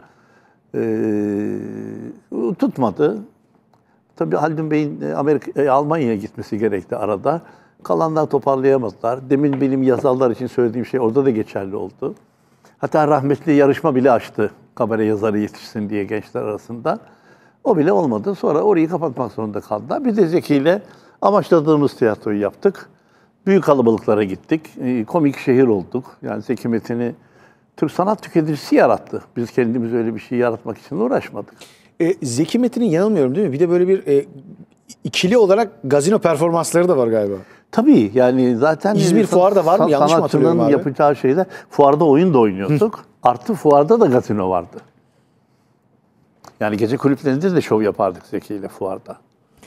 Tutmadı. Tabii Haldun Bey'in Almanya'ya gitmesi gerekti arada. Kalanlar toparlayamadılar. Demin benim yazarlar için söylediğim şey orada da geçerli oldu. Hatta rahmetli yarışma bile açtı. Kabare yazarı yetişsin diye gençler arasında. O bile olmadı. Sonra orayı kapatmak zorunda kaldılar. Biz de Zeki ile amaçladığımız tiyatroyu yaptık. Büyük kalabalıklara gittik. Komik şehir olduk. Yani Zeki Metin'i Türk sanat tüketicisi yarattı. Biz kendimiz öyle bir şey yaratmak için uğraşmadık. Zeki Metin'in yanılmıyorum değil mi? Bir de böyle bir ikili olarak gazino performansları da var galiba. Tabii yani zaten İzmir Fuar'da var mı? Yanlış mı hatırlıyorum abi? Sanatçının yapacağı şeyler, fuarda oyun da oynuyorduk. Artı fuarda da gazino vardı. Yani gece kulüplerinde de şov yapardık Zeki ile fuarda.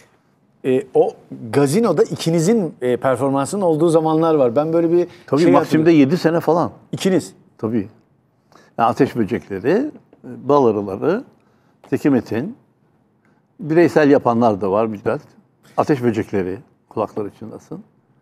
O gazinoda ikinizin performansının olduğu zamanlar var. Ben böyle bir Tabii Maksim'de 7 sene falan. İkiniz. Tabii. Yani Ateş Böcekleri, Bal Arıları, Zeki Metin, bireysel yapanlar da var müddet. Ateş Böcekleri, kulakları çınlasın.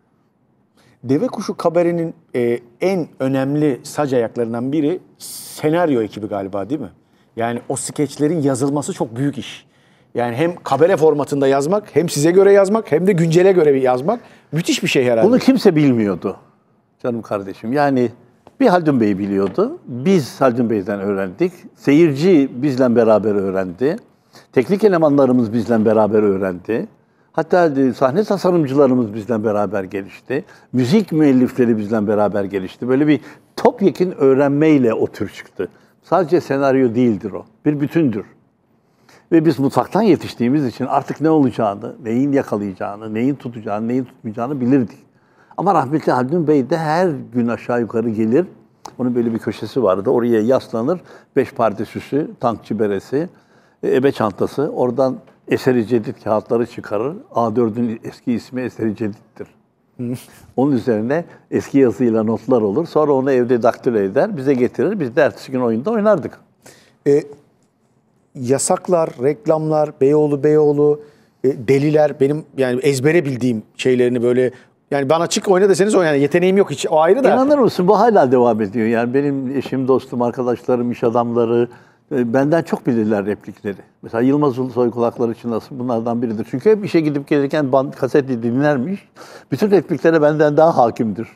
Deve Kuşu Kabare'nin en önemli sac ayaklarından biri senaryo ekibi galiba değil mi? Yani o skeçlerin yazılması çok büyük iş. Yani hem kabare formatında yazmak, hem size göre yazmak, hem de güncele göre bir yazmak müthiş bir şey herhalde. Bunu kimse bilmiyordu canım kardeşim. Yani bir Haldun Bey biliyordu. Biz Haldun Bey'den öğrendik. Seyirci bizle beraber öğrendi. Teknik elemanlarımız bizle beraber öğrendi. Hatta sahne tasarımcılarımız bizle beraber gelişti. Müzik müellifleri bizle beraber gelişti. Böyle bir topyekün öğrenmeyle o tür çıktı. Sadece senaryo değildir o. Bir bütündür. Ve biz mutfaktan yetiştiğimiz için artık ne olacağını, neyin yakalayacağını, neyin tutacağını, neyin tutmayacağını bilirdik. Ama rahmetli Haldun Bey de her gün aşağı yukarı gelir. Onun böyle bir köşesi vardı. Oraya yaslanır. 5 pardesüsü, tankçı beresi, ebe çantası. Oradan Eseri Cedid kağıtları çıkarır. A4'ün eski ismi Eseri Cedid'dir. Onun üzerine eski yazıyla notlar olur. Sonra onu evde daktilo eder, bize getirir. Biz de ertesi gün oyunda oynardık. Yasaklar, reklamlar, Beyoğlu, deliler benim yani ezbere bildiğim şeylerini böyle yani bana çık oyna deseniz oyna. Yani yeteneğim yok hiç. O ayrı da. İnanır mısın? Bu hala devam ediyor. Yani benim eşim, dostum, arkadaşlarım, iş adamları benden çok bilirler replikleri. Mesela Yılmaz Ulusoy kulakları çınlasın bunlardan biridir. Çünkü hep işe gidip gelirken kaseti dinlermiş. Bütün repliklere benden daha hakimdir.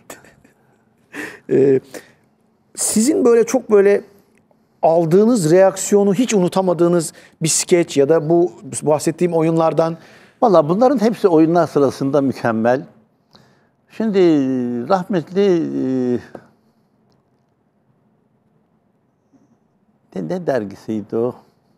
Sizin böyle çok böyle aldığınız reaksiyonu hiç unutamadığınız bir skeç ya da bu bahsettiğim oyunlardan. Vallahi bunların hepsi oyunlar sırasında mükemmel. Şimdi rahmetli ne dergisiydi o?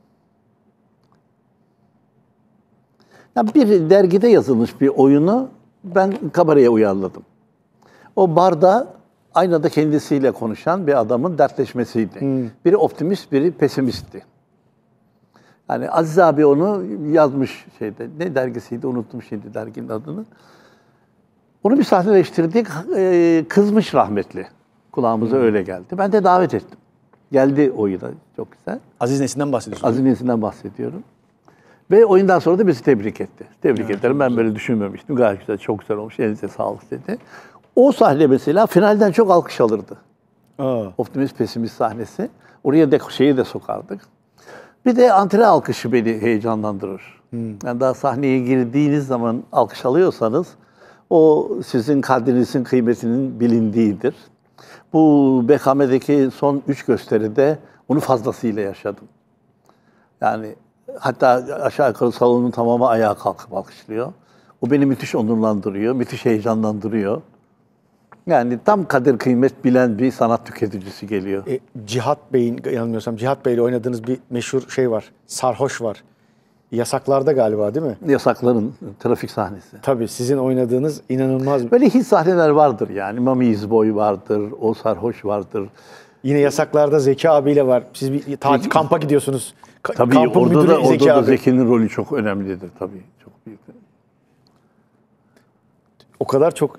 Ya bir dergide yazılmış bir oyunu ben kabareye uyarladım. O barda aynada kendisiyle konuşan bir adamın dertleşmesiydi. Biri optimist, biri pesimistti. Yani Aziz abi onu yazmış şeyde. Ne dergisiydi? Unuttum şimdi derginin adını. Onu bir sahneleştirdik. Kızmış rahmetli. Kulağımıza öyle geldi. Ben de davet ettim. Geldi oyuna. Çok güzel. Aziz Nesin'den bahsediyorsunuz. Aziz Nesin'den bahsediyorum. Ve oyundan sonra da bizi tebrik etti. Tebrik ederim. Ben böyle düşünmemiştim. Gayet güzel, çok güzel olmuş. Elinize sağlık dedi. O sahne mesela finalden çok alkış alırdı. Optimist pesimist sahnesi. Oraya da şeyi de sokardık. Bir de antre alkışı beni heyecanlandırır. Yani daha sahneye girdiğiniz zaman alkış alıyorsanız o sizin kadrinizin kıymetinin bilindiğidir. Bu BKM'deki son 3 gösteride onu fazlasıyla yaşadım. Yani hatta aşağı yukarı salonun tamamı ayağa kalkıp alkışlıyor. O beni müthiş onurlandırıyor, müthiş heyecanlandırıyor. Yani tam kadir kıymet bilen bir sanat tüketicisi geliyor. Cihat Bey'in, yanılmıyorsam Cihat Bey'le oynadığınız bir meşhur şey var. Sarhoş var. Yasaklarda galiba değil mi? Yasakların trafik sahnesi. Tabii sizin oynadığınız inanılmaz. Böyle hit sahneler vardır yani. Mami İzboy vardır, O Sarhoş vardır. Yine Yasaklarda Zeki abiyle var. Siz bir kampa gidiyorsunuz. Tabii Kampın orada müdürü da, Zeki orada da abi. Zeki'nin rolü çok önemlidir tabii. Çok büyük. O kadar çok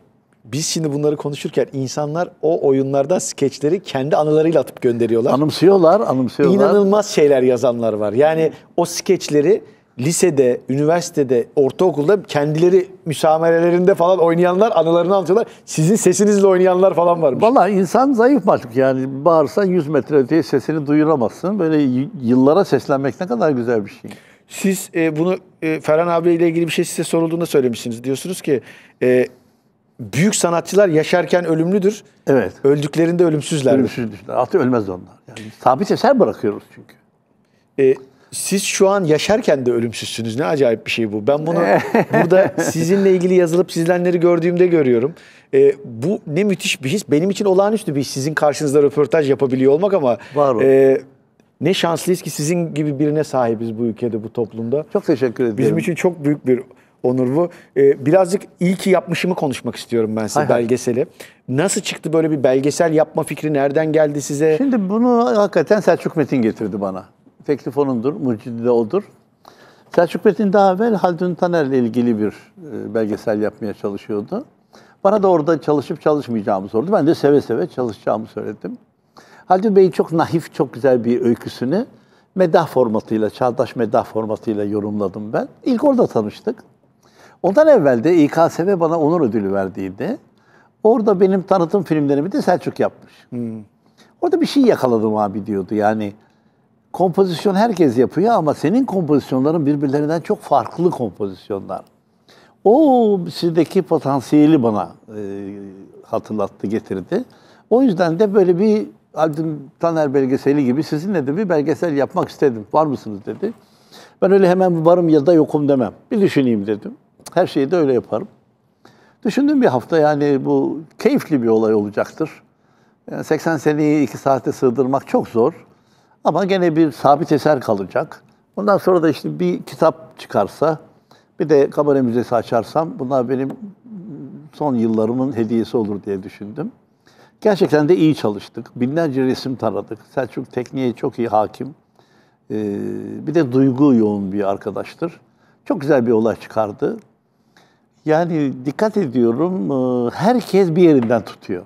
biz şimdi bunları konuşurken insanlar o oyunlardan skeçleri kendi anılarıyla atıp gönderiyorlar. Anımsıyorlar. İnanılmaz şeyler yazanlar var. Yani o skeçleri lisede, üniversitede, ortaokulda kendileri müsamerelerinde falan oynayanlar anılarını anlatıyorlar. Sizin sesinizle oynayanlar falan varmış. Vallahi insan zayıf mahluk yani. Bağırsan 100 metre öteye sesini duyuramazsın. Böyle yıllara seslenmek ne kadar güzel bir şey. Siz bunu Ferhan abiyle ilgili bir şey size sorulduğunda söylemişsiniz. Diyorsunuz ki büyük sanatçılar yaşarken ölümlüdür. Evet. Öldüklerinde ölümsüzlerdir. Ölümsüz düşler. Artık ölmez onlar. Yani sabit eser bırakıyoruz çünkü. Siz şu an yaşarken de ölümsüzsünüz. Ne acayip bir şey bu. Ben bunu burada sizinle ilgili yazılıp çizilenleri gördüğümde görüyorum. Bu ne müthiş bir his. Benim için olağanüstü bir his. Sizin karşınızda röportaj yapabiliyor olmak ama Var o. ne şanslıyız ki sizin gibi birine sahibiz bu ülkede, bu toplumda. Çok teşekkür ederim. Bizim için çok büyük bir onur bu. Birazcık iyi ki yapmışımı konuşmak istiyorum ben size, Hay hay. belgeseli. Nasıl çıktı böyle bir belgesel yapma fikri? Nereden geldi size? Şimdi bunu hakikaten Selçuk Metin getirdi bana. Teklif onundur, mucidi de odur. Selçuk Metin daha evvel Haldun Taner'le ilgili bir belgesel yapmaya çalışıyordu. Bana da orada çalışıp çalışmayacağımı sordu. Ben de seve seve çalışacağımı söyledim. Haldun Bey'in çok naif, çok güzel bir öyküsünü medah formatıyla, çağdaş medah formatıyla yorumladım ben. İlk orada tanıştık. Ondan evvel de İKSV bana onur ödülü verdiydi. Orada benim tanıtım filmlerimi de Selçuk yapmış. Orada bir şey yakaladım abi diyordu. Yani kompozisyon herkes yapıyor ama senin kompozisyonların birbirlerinden çok farklı kompozisyonlar. O sizdeki potansiyeli bana hatırlattı, getirdi. O yüzden de böyle bir Haldun Taner belgeseli gibi sizinle de bir belgesel yapmak istedim. Var mısınız dedi. Ben öyle hemen varım ya da yokum demem. Bir düşüneyim dedim. Her şeyi de öyle yaparım. Düşündüm bir hafta, yani bu keyifli bir olay olacaktır. Yani 80 seneyi 2 saate sığdırmak çok zor. Ama gene bir sabit eser kalacak. Ondan sonra da işte bir kitap çıkarsa, bir de kabare müzesi açarsam bunlar benim son yıllarımın hediyesi olur diye düşündüm. Gerçekten de iyi çalıştık. Binlerce resim taradık. Selçuk tekniğe çok iyi hakim. Bir de duygu yoğun bir arkadaştır. Çok güzel bir olay çıkardı. Yani dikkat ediyorum, herkes bir yerinden tutuyor.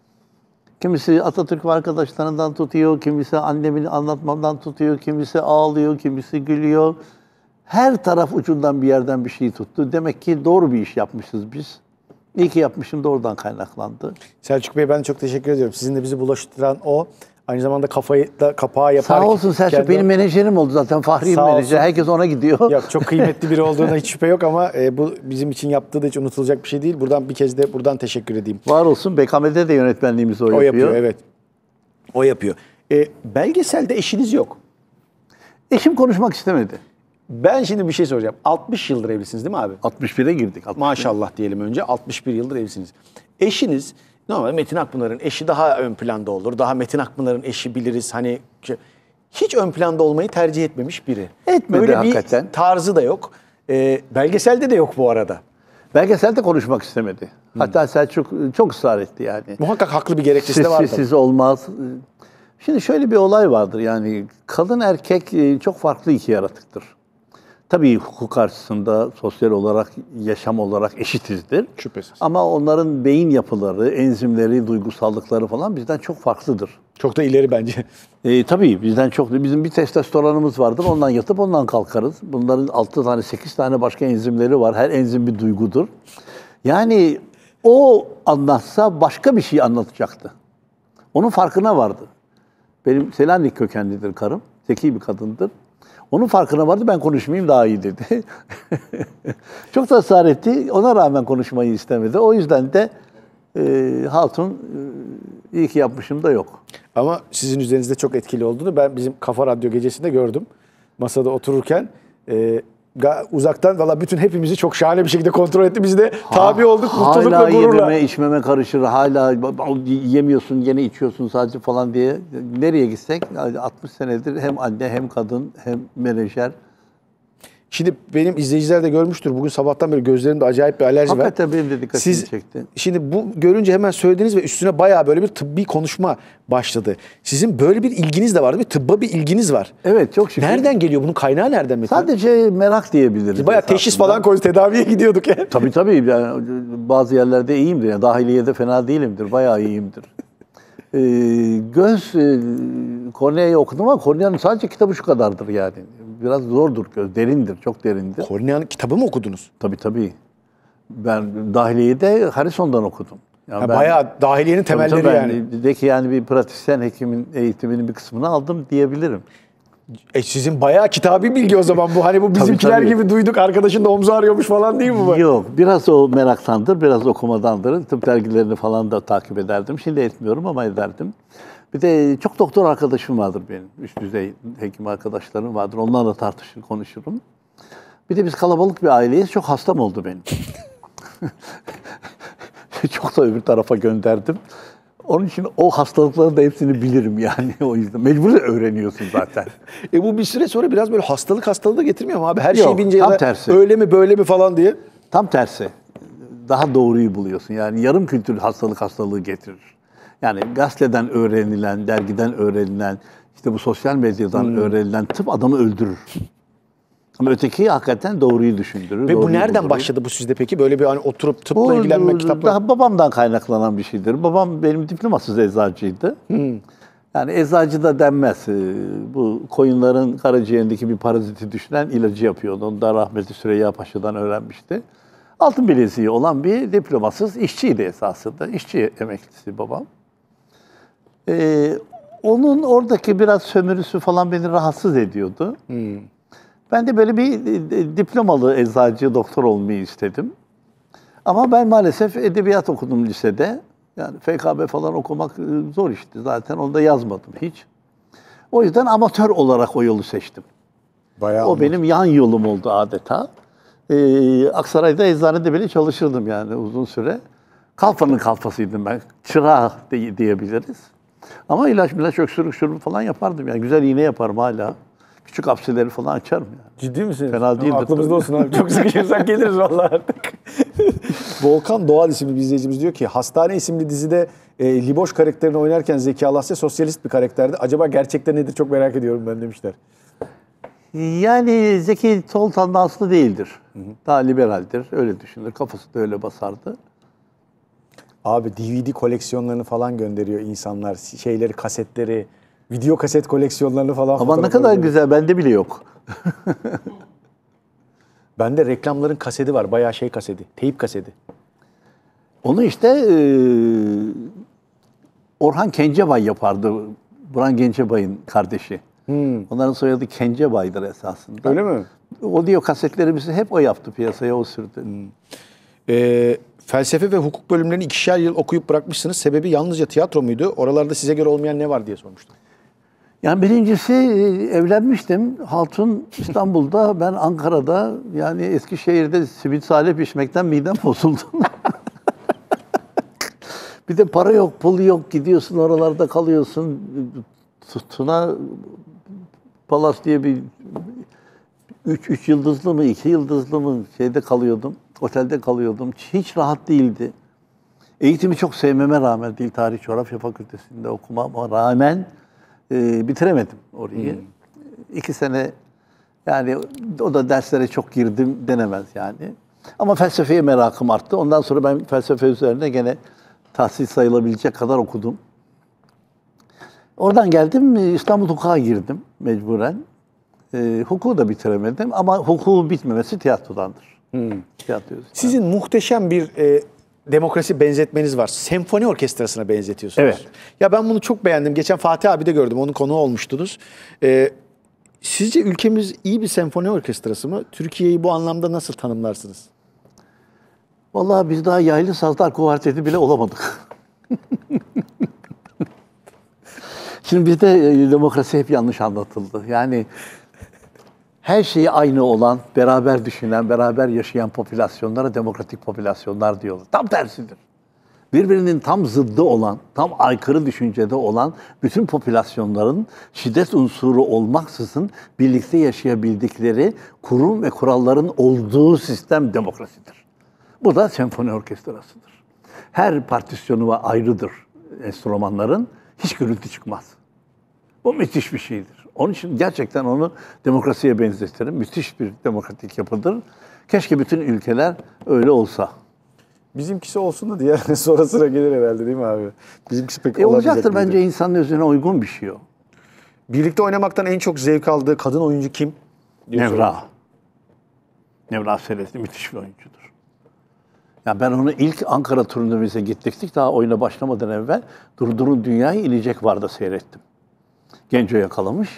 Kimisi Atatürk ve arkadaşlarından tutuyor, kimisi annemin anlatmamdan tutuyor, kimisi ağlıyor, kimisi gülüyor. Her taraf ucundan bir yerden bir şey tuttu. Demek ki doğru bir iş yapmışız biz. İyi ki yapmışım da oradan kaynaklandı. Selçuk Bey, ben çok teşekkür ediyorum. Sizinle bizi buluşturan o. Aynı zamanda kapağı yapar. Sağ olsun Selçuk, benim menajerim oldu zaten. Fahri Sağ menajer. olsun. Herkes ona gidiyor. Yok, çok kıymetli biri olduğuna hiç şüphe yok ama bu bizim için yaptığı da hiç unutulacak bir şey değil. Buradan bir kez de buradan teşekkür edeyim. Var olsun. BKM'de de yönetmenliğimizi o O yapıyor. yapıyor, evet. O yapıyor. Belgeselde eşiniz yok. Eşim konuşmak istemedi. Ben şimdi bir şey soracağım. 60 yıldır evlisiniz değil mi abi? 61'e girdik. 61'e. Maşallah diyelim önce. 61 yıldır evlisiniz. Eşiniz, normalde Metin Akpınar'ın eşi daha ön planda olur. Daha Metin Akpınar'ın eşi biliriz. Hani hiç ön planda olmayı tercih etmemiş biri. Etmedi Öyle hakikaten. bir tarzı da yok. Belgeselde de yok bu arada. Belgeselde konuşmak istemedi. Hatta Selçuk çok ısrar etti yani. Muhakkak haklı bir gerekçesi de vardır. Siz olmaz. Şimdi şöyle bir olay vardır, yani kadın erkek çok farklı iki yaratıktır. Tabii hukuk karşısında sosyal olarak, yaşam olarak eşitizdir. Şüphesiz. Ama onların beyin yapıları, enzimleri, duygusallıkları falan bizden çok farklıdır. Çok da ileri bence. Tabii bizden çok. Bizim bir testosteronumuz vardır. Ondan yatıp ondan kalkarız. Bunların 6 tane, 8 tane başka enzimleri var. Her enzim bir duygudur. Yani o anlatsa başka bir şey anlatacaktı. Onun farkına vardı. Benim Selanik kökenlidir karım. Zeki bir kadındır. Onun farkına vardı, ben konuşmayayım daha iyi dedi. Çok da ısrar etti. Ona rağmen konuşmayı istemedi. O yüzden de Hatun iyi ki yapmışım da yok. Ama sizin üzerinizde çok etkili olduğunu ben bizim Kafa Radyo gecesinde gördüm. Masada otururken uzaktan valla bütün hepimizi çok şahane bir şekilde kontrol etti. Biz de tabi olduk mutlulukla, hala gururla. yememe, içmeme karışır. Hala yemiyorsun, gene içiyorsun sadece falan diye. Nereye gitsek 60 senedir hem anne hem kadın hem menajer. Şimdi benim izleyiciler de görmüştür. Bugün sabahtan beri gözlerimde acayip bir alerji var. Hakikaten benim de dikkatimi çekti. Şimdi bu görünce hemen söylediniz ve üstüne bayağı böyle bir tıbbi konuşma başladı. Sizin böyle bir ilginiz de var değil mi? Tıbba bir ilginiz var. Evet, çok şükür. Nereden geliyor? Bunun kaynağı nereden mesela? Sadece merak diyebiliriz. Bayağı teşhis falan koyuyoruz. Tedaviye gidiyorduk yani. Tabii yani bazı yerlerde iyiyimdir. Yani dahiliyede fena değilimdir. Bayağı iyiyimdir. Korneayı okudum ama korneanın sadece kitabı şu kadardır yani. Biraz zordur göz. Derindir. Çok derindir. Kornea'nın kitabı mı okudunuz? Tabii. Ben dahiliyede Harrison'dan okudum. Yani Bayağı dahiliyenin temelleri yani. Yani bir pratisyen hekimin eğitiminin bir kısmını aldım diyebilirim. Sizin bayağı kitabi bilgi o zaman bu. Hani bu bizimkiler tabii. gibi duyduk arkadaşın da omzu ağrıyormuş falan değil mi bu? Yok. Biraz o meraktandır, biraz okumadandır. Tıp dergilerini falan da takip ederdim. Şimdi etmiyorum ama ederdim. Bir de çok doktor arkadaşım vardır benim. Üst düzey hekim arkadaşlarım vardır. Onlarla tartışır, konuşurum. Bir de biz kalabalık bir aileyiz. Çok hastam oldu benim. Çok da öbür tarafa gönderdim. Onun için o hastalıkların da hepsini bilirim yani o yüzden. Mecbur öğreniyorsun zaten. Bu bir süre sonra biraz böyle hastalığı da getirmiyor mu abi? Her Yok, şeyi bilince tam ya da tersi. öyle mi böyle mi falan diye. Tam tersi. Daha doğruyu buluyorsun. Yani yarım kültür hastalığı getirir. Yani gazeteden öğrenilen, dergiden öğrenilen, işte bu sosyal medyadan öğrenilen tıp adamı öldürür. Ama öteki hakikaten doğruyu düşündürür. Ve bu doğruyu nereden buldurur. başladı bu sizde peki? Böyle bir hani oturup tıpla Bu ilgilenmek, kitapla. daha babamdan kaynaklanan bir şeydir. Babam benim diplomasız eczacıydı. Yani eczacı da denmez. Bu koyunların karaciğerindeki bir paraziti düşüren ilacı yapıyordu. Onu da rahmetli Süreyya Paşa'dan öğrenmişti. Altın bileziği olan bir diplomasız işçiydi esasında. İşçi emeklisi babam. Onun oradaki biraz sömürüsü falan beni rahatsız ediyordu. Ben de böyle bir diplomalı eczacı, doktor olmayı istedim. Ama ben maalesef edebiyat okudum lisede. Yani FKB falan okumak zor işti zaten. Onu da yazmadım hiç. O yüzden amatör olarak o yolu seçtim. Bayağı Benim yan yolum oldu adeta. Aksaray'da eczanede bile çalışırdım yani uzun süre. Kalfanın kalfasıydım ben. Çırağı diyebiliriz. Ama ilaç öksürük şurubu falan yapardım. Yani güzel iğne yaparım hala. Küçük hapsileri falan açarım yani. Ciddi misiniz? Fena değildir Aklımızda tabii. olsun abi. Çok sıkışırsak geliriz vallahi artık. Volkan Doğal isimli bir izleyicimiz diyor ki Hastane isimli dizide Liboş karakterini oynarken Zeki Alasya sosyalist bir karakterdi. Acaba gerçekten nedir çok merak ediyorum ben demişler. Yani Zeki sol tandanslı değildir. Daha liberaldir. Öyle düşünür. Kafası da öyle basardı. Abi DVD koleksiyonlarını falan gönderiyor insanlar. Şeyleri, kasetleri, video kaset koleksiyonlarını falan. Ama ne fotoğraf kadar gönderiyor. güzel. Bende bile yok. Bende reklamların kaseti var. Bayağı şey kaseti. Teyip kaseti. Onu işte Orhan Gencebay yapardı. Burhan Gencebay'ın kardeşi. Onların soyadı Kencebay'dır esasında. Öyle mi? Audio kasetlerimizi hep o yaptı, piyasaya o sürdü. Felsefe ve hukuk bölümlerini 2'şer yıl okuyup bırakmışsınız. Sebebi yalnızca tiyatro muydu? Oralarda size göre olmayan ne var diye sormuştum. Yani birincisi evlenmiştim. Hatun İstanbul'da, ben Ankara'da. Yani Eskişehir'de simit salep içmekten midem bozuldu. Bir de para yok, pul yok. Gidiyorsun oralarda kalıyorsun. Tuna Palas diye bir 3 yıldızlı mı, 2 yıldızlı mı şeyde kalıyordum. Otelde kalıyordum. Hiç rahat değildi. Eğitimi çok sevmeme rağmen, Dil Tarih Coğrafya Fakültesi'nde okumama rağmen bitiremedim orayı. 2 sene yani o da derslere çok girdim denemez yani. Ama felsefeye merakım arttı. Ondan sonra ben felsefe üzerine gene tahsil sayılabilecek kadar okudum. Oradan geldim, İstanbul Hukuk'a girdim mecburen. Hukuku da bitiremedim ama hukukun bitmemesi tiyatrodandır. Tiyatro yüzünden. Sizin muhteşem bir demokrasi benzetmeniz var. Senfoni orkestrasına benzetiyorsunuz. Evet. Ya ben bunu çok beğendim. Geçen Fatih abi de gördüm. Onun konuğu olmuştunuz. Sizce ülkemiz iyi bir senfoni orkestrası mı? Türkiye'yi bu anlamda nasıl tanımlarsınız? Vallahi biz daha yaylı sazlar kuarteti bile olamadık. Şimdi bizde demokrasi hep yanlış anlatıldı. Yani her şeyi aynı olan, beraber düşünen, beraber yaşayan popülasyonlara demokratik popülasyonlar diyorlar. Tam tersidir. birbirinin tam zıddı olan, tam aykırı düşüncede olan bütün popülasyonların şiddet unsuru olmaksızın birlikte yaşayabildikleri kurum ve kuralların olduğu sistem demokrasidir. Bu da senfoni orkestrasıdır. Her partisyonu ayrıdır enstrümanların, hiç gürültü çıkmaz. Bu müthiş bir şeydir. Onun için gerçekten onu demokrasiye benzetirim. Müthiş bir demokratik yapıdır. Keşke bütün ülkeler öyle olsa. Bizimkisi olsun da diye sonra sıra gelir herhalde değil mi abi? Bizimkisi pek Olacaktır mıydı? bence, insanın özüne uygun bir şey o. Birlikte oynamaktan en çok zevk aldığı kadın oyuncu kim? Nevra. Nevra Serezli müthiş bir oyuncudur. Ya ben onu ilk Ankara turnuvasına gittik. Daha oyuna başlamadan evvel Durdurun Dünyayı İnecek Var'da seyrettim. Genco yakalamış.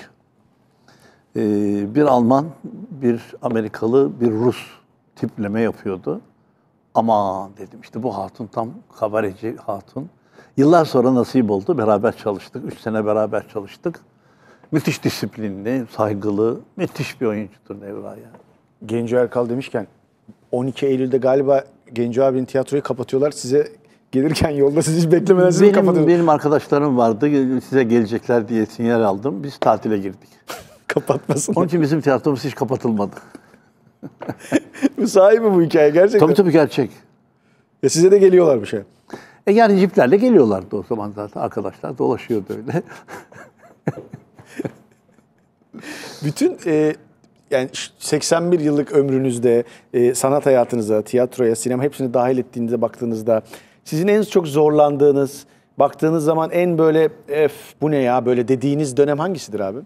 Bir Alman, bir Amerikalı, bir Rus tipleme yapıyordu. Aman dedim, işte bu hatun tam kabareci hatun. Yıllar sonra nasip oldu. Beraber çalıştık. 3 sene beraber çalıştık. Müthiş disiplinli, saygılı, müthiş bir oyuncudur Nevra ya. Genco Erkal demişken 12 Eylül'de galiba Genco abinin tiyatroyu kapatıyorlar. Size gelirken yolda siz hiç beklemeden sizi kapatıyorlar. Benim arkadaşlarım vardı. Size gelecekler diye sinyal aldım. Biz tatile girdik. Kapatmasın. Onun için bizim tiyatromuz hiç kapatılmadı. Bu sahi mi bu hikaye gerçekten? Tabii gerçek. Ya size de geliyorlar bir şey. Yani jiplerle geliyorlardı o zaman zaten. Arkadaşlar dolaşıyordu öyle. Bütün yani 81 yıllık ömrünüzde sanat hayatınıza, tiyatroya, sinema hepsini dahil ettiğinizde baktığınızda sizin en çok zorlandığınız, baktığınız zaman en böyle bu ne ya böyle dediğiniz dönem hangisidir abi?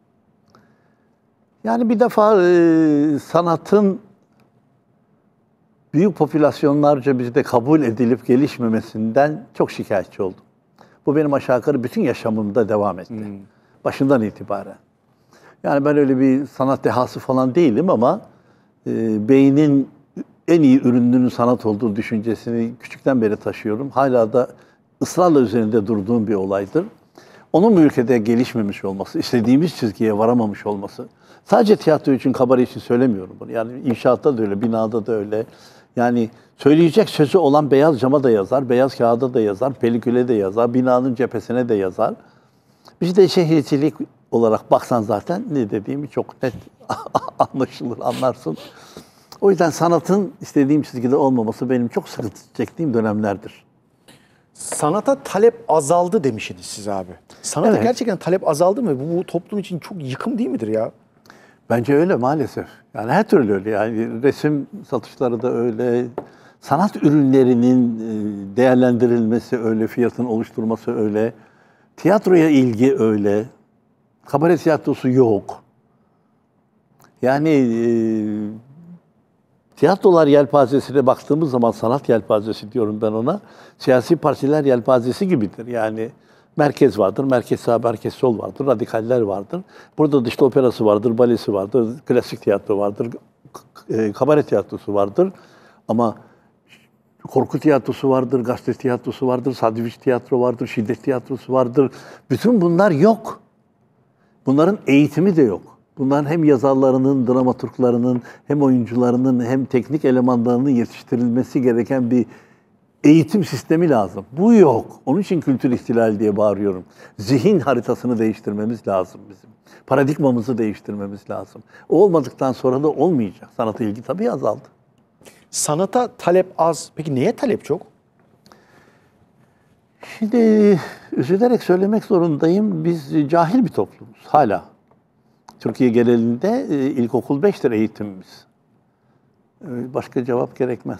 Yani bir defa sanatın büyük popülasyonlarca bizde kabul edilip gelişmemesinden çok şikayetçi oldum. Bu benim aşağı yukarı bütün yaşamımda devam etti. Başından itibaren. Yani ben öyle bir sanat dehası falan değilim ama beynin en iyi ürününün sanat olduğu düşüncesini küçükten beri taşıyorum. Hala da ısrarla üzerinde durduğum bir olaydır. Onun bu ülkede gelişmemiş olması, istediğimiz çizgiye varamamış olması. Sadece tiyatro için, kabare için söylemiyorum bunu. Yani inşaatta da öyle, binada da öyle. Yani söyleyecek sözü olan beyaz cama da yazar, beyaz kağıda da yazar, peliküle de yazar, binanın cephesine de yazar. Bizde şehircilik olarak baksan zaten ne dediğimi çok net anlaşılır, anlarsın. O yüzden sanatın istediğim çizgide olmaması benim çok sıkıntı çektiğim dönemlerdir. Sanata talep azaldı demişsiniz siz abi. Sanata Evet. gerçekten talep azaldı mı? Bu toplum için çok yıkım değil midir ya? Bence öyle maalesef. Yani her türlü öyle. Yani resim satışları da öyle. Sanat ürünlerinin değerlendirilmesi öyle, fiyatın oluşturması öyle. Tiyatroya ilgi öyle. Kabare tiyatrosu yok. Yani tiyatrolar yelpazesine baktığımız zaman sanat yelpazesi diyorum ben ona. Siyasi partiler yelpazesi gibidir. Yani merkez vardır, merkez sağ, merkez sol vardır, radikaller vardır. Burada dışta operası vardır, balesi vardır, klasik tiyatro vardır, kabare tiyatrosu vardır. Ama korku tiyatrosu vardır, gazete tiyatrosu vardır, sandviç tiyatro vardır, şiddet tiyatrosu vardır. Bütün bunlar yok. Bunların eğitimi de yok. Bunların hem yazarlarının, dramaturglarının, hem oyuncularının, hem teknik elemanlarının yetiştirilmesi gereken bir eğitim sistemi lazım. Bu yok. Onun için kültür ihtilali diye bağırıyorum. Zihin haritasını değiştirmemiz lazım bizim. Paradigmamızı değiştirmemiz lazım. O olmadıktan sonra da olmayacak. Sanata ilgi tabii azaldı. Sanata talep az. Peki neye talep çok? Şimdi üzülerek söylemek zorundayım. Biz cahil bir toplumuz hala. Türkiye genelinde ilkokul 5'tir eğitimimiz. Başka cevap gerekmez.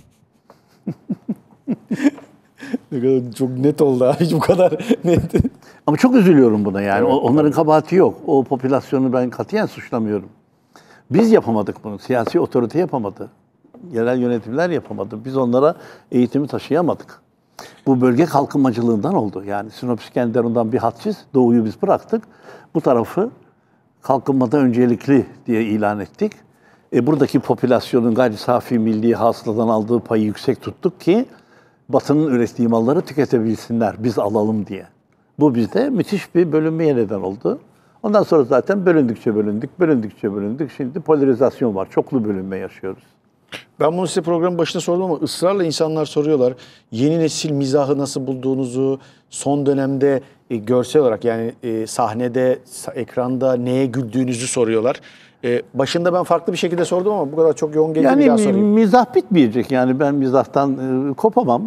Ne kadar çok net oldu abi. Hiç bu kadar net. Ama çok üzülüyorum buna yani. Evet, Onların kabahati yok. O popülasyonu ben katiyen suçlamıyorum. Biz yapamadık bunu. Siyasi otorite yapamadı. Yerel yönetimler yapamadı. Biz onlara eğitimi taşıyamadık. Bu bölge kalkınmacılığından oldu. Yani Sinop İskenderun'dan bir hat çiz, Doğu'yu biz bıraktık. Bu tarafı kalkınmada öncelikli diye ilan ettik. Buradaki popülasyonun gayri safi milli hasıladan aldığı payı yüksek tuttuk ki Batı'nın ürettiği malları tüketebilsinler, biz alalım diye. Bu bizde müthiş bir bölünmeye neden oldu. Ondan sonra zaten bölündükçe bölündük. Şimdi polarizasyon var, çoklu bölünme yaşıyoruz. Ben bunu size programın başında sordum ama ısrarla insanlar soruyorlar. Yeni nesil mizahı nasıl bulduğunuzu, son dönemde görsel olarak yani sahnede, ekranda neye güldüğünüzü soruyorlar. Başında ben farklı bir şekilde sordum ama bu kadar çok yoğun gelince bir daha Yani sorayım. mizah bitmeyecek. Yani ben mizahtan kopamam.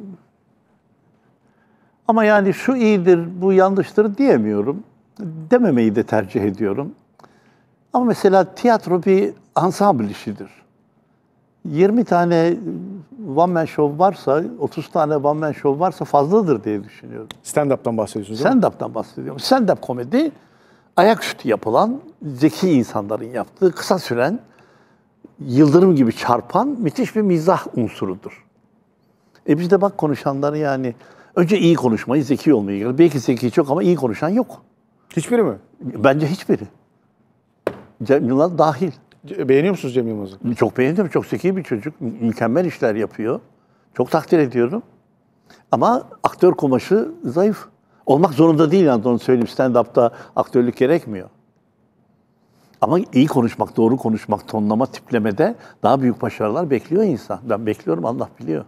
Ama yani şu iyidir, bu yanlıştır diyemiyorum. Dememeyi de tercih ediyorum. Ama mesela tiyatro bir ensemble işidir. 20 tane one man show varsa, 30 tane one man show varsa fazladır diye düşünüyorum. Stand-up'tan bahsediyorsunuz değil mi? Stand-up'tan bahsediyorum. Stand-up komedi, ayaküstü yapılan, zeki insanların yaptığı, kısa süren, yıldırım gibi çarpan müthiş bir mizah unsurudur. Biz de bak konuşanları yani, önce iyi konuşmayı, zeki olmayı gerekiyor. Belki zeki çok ama iyi konuşan yok. Hiçbiri mi? Bence hiçbiri. Cem Yılmaz dahil. Beğeniyor musunuz Cem Yılmaz'ı? Çok beğendim. Çok zeki bir çocuk. Mükemmel işler yapıyor. Çok takdir ediyorum. Ama aktör kumaşı zayıf. Olmak zorunda değil yani onu söyleyeyim. Stand-up'ta aktörlük gerekmiyor. Ama iyi konuşmak, doğru konuşmak, tonlama, tiplemede daha büyük başarılar bekliyor insan. Ben bekliyorum, Allah biliyor.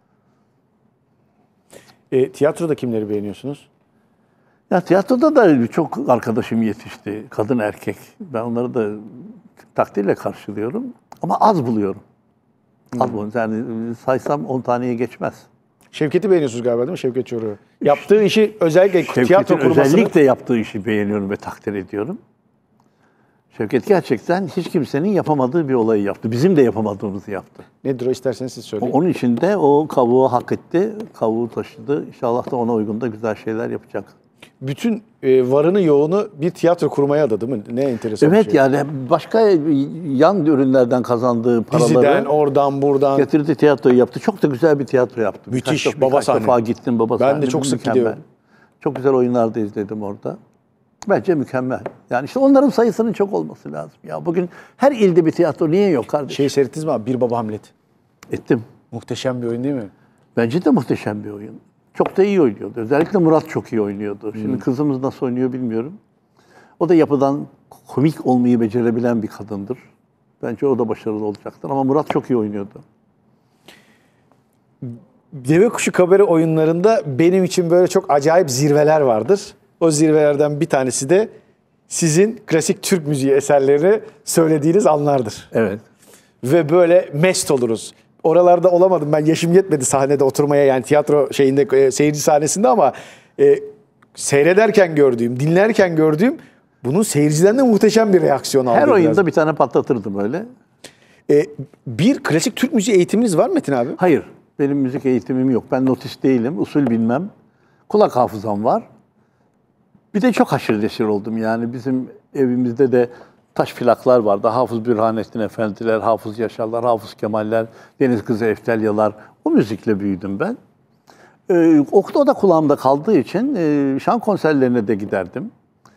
Tiyatroda kimleri beğeniyorsunuz? Ya tiyatroda da çok arkadaşım yetişti. Kadın, erkek. Ben onları da takdirle karşılıyorum. Ama az buluyorum. Az buluyorum. Yani saysam 10 taneye geçmez. Şevket'i beğeniyorsunuz galiba değil mi? Şevket Çoruh'u. Yaptığı işi özellikle tiyatro Şevket'in kurmasını... özellikle yaptığı işi beğeniyorum ve takdir ediyorum. Şevket gerçekten hiç kimsenin yapamadığı bir olayı yaptı. Bizim de yapamadığımızı yaptı. Nedir o, isterseniz siz söyleyin. Onun için de o kavuğu hak etti. Kavuğu taşıdı. İnşallah da ona uygun da güzel şeyler yapacak. Bütün varını yoğunu bir tiyatro kurmaya adadı değil mi? Ne enteresan bir Evet şey. yani başka yan ürünlerden kazandığı paraları Diziden, oradan, buradan. getirdi, tiyatroyu yaptı. Çok da güzel bir tiyatro yaptı. Müthiş, Birkaç baba sahne. defa gittim baba Ben sahne. de çok sık Mükemmel. gidiyorum. Çok güzel oyunlar da izledim orada. Bence mükemmel. Yani işte onların sayısının çok olması lazım. Ya bugün her ilde bir tiyatro niye yok kardeşim? Şey seyrettiniz mi abi? Bir Baba Hamlet. Ettim. Muhteşem bir oyun değil mi? Bence de muhteşem bir oyun. Çok da iyi oynuyordu. Özellikle Murat çok iyi oynuyordu. Şimdi kızımız nasıl oynuyor bilmiyorum. O da yapıdan komik olmayı becerebilen bir kadındır. Bence o da başarılı olacaktır. Ama Murat çok iyi oynuyordu. Deve Kuşu Kabare oyunlarında benim için böyle çok acayip zirveler vardır. O zirvelerden bir tanesi de sizin klasik Türk müziği eserlerini söylediğiniz anlardır. Evet. Ve böyle mest oluruz. Oralarda olamadım ben, yaşım yetmedi sahnede oturmaya, yani tiyatro şeyinde, seyirci sahnesinde, ama seyrederken gördüğüm, dinlerken gördüğüm, bunun seyirciden de muhteşem bir reaksiyon aldım. Her oyunda bir tane patlatırdım öyle. Bir klasik Türk müziği eğitiminiz var mı Metin abi? Hayır, benim müzik eğitimim yok. Ben notist değilim, usul bilmem. Kulak hafızam var. Bir de çok haşır neşir oldum yani. Bizim evimizde de taş plaklar vardı. Hafız Bürhanettin Efendiler, Hafız Yaşarlar, Hafız Kemaller, Deniz Kızı Eftelyalar. O müzikle büyüdüm ben. O da kulağımda kaldığı için şan konserlerine de giderdim.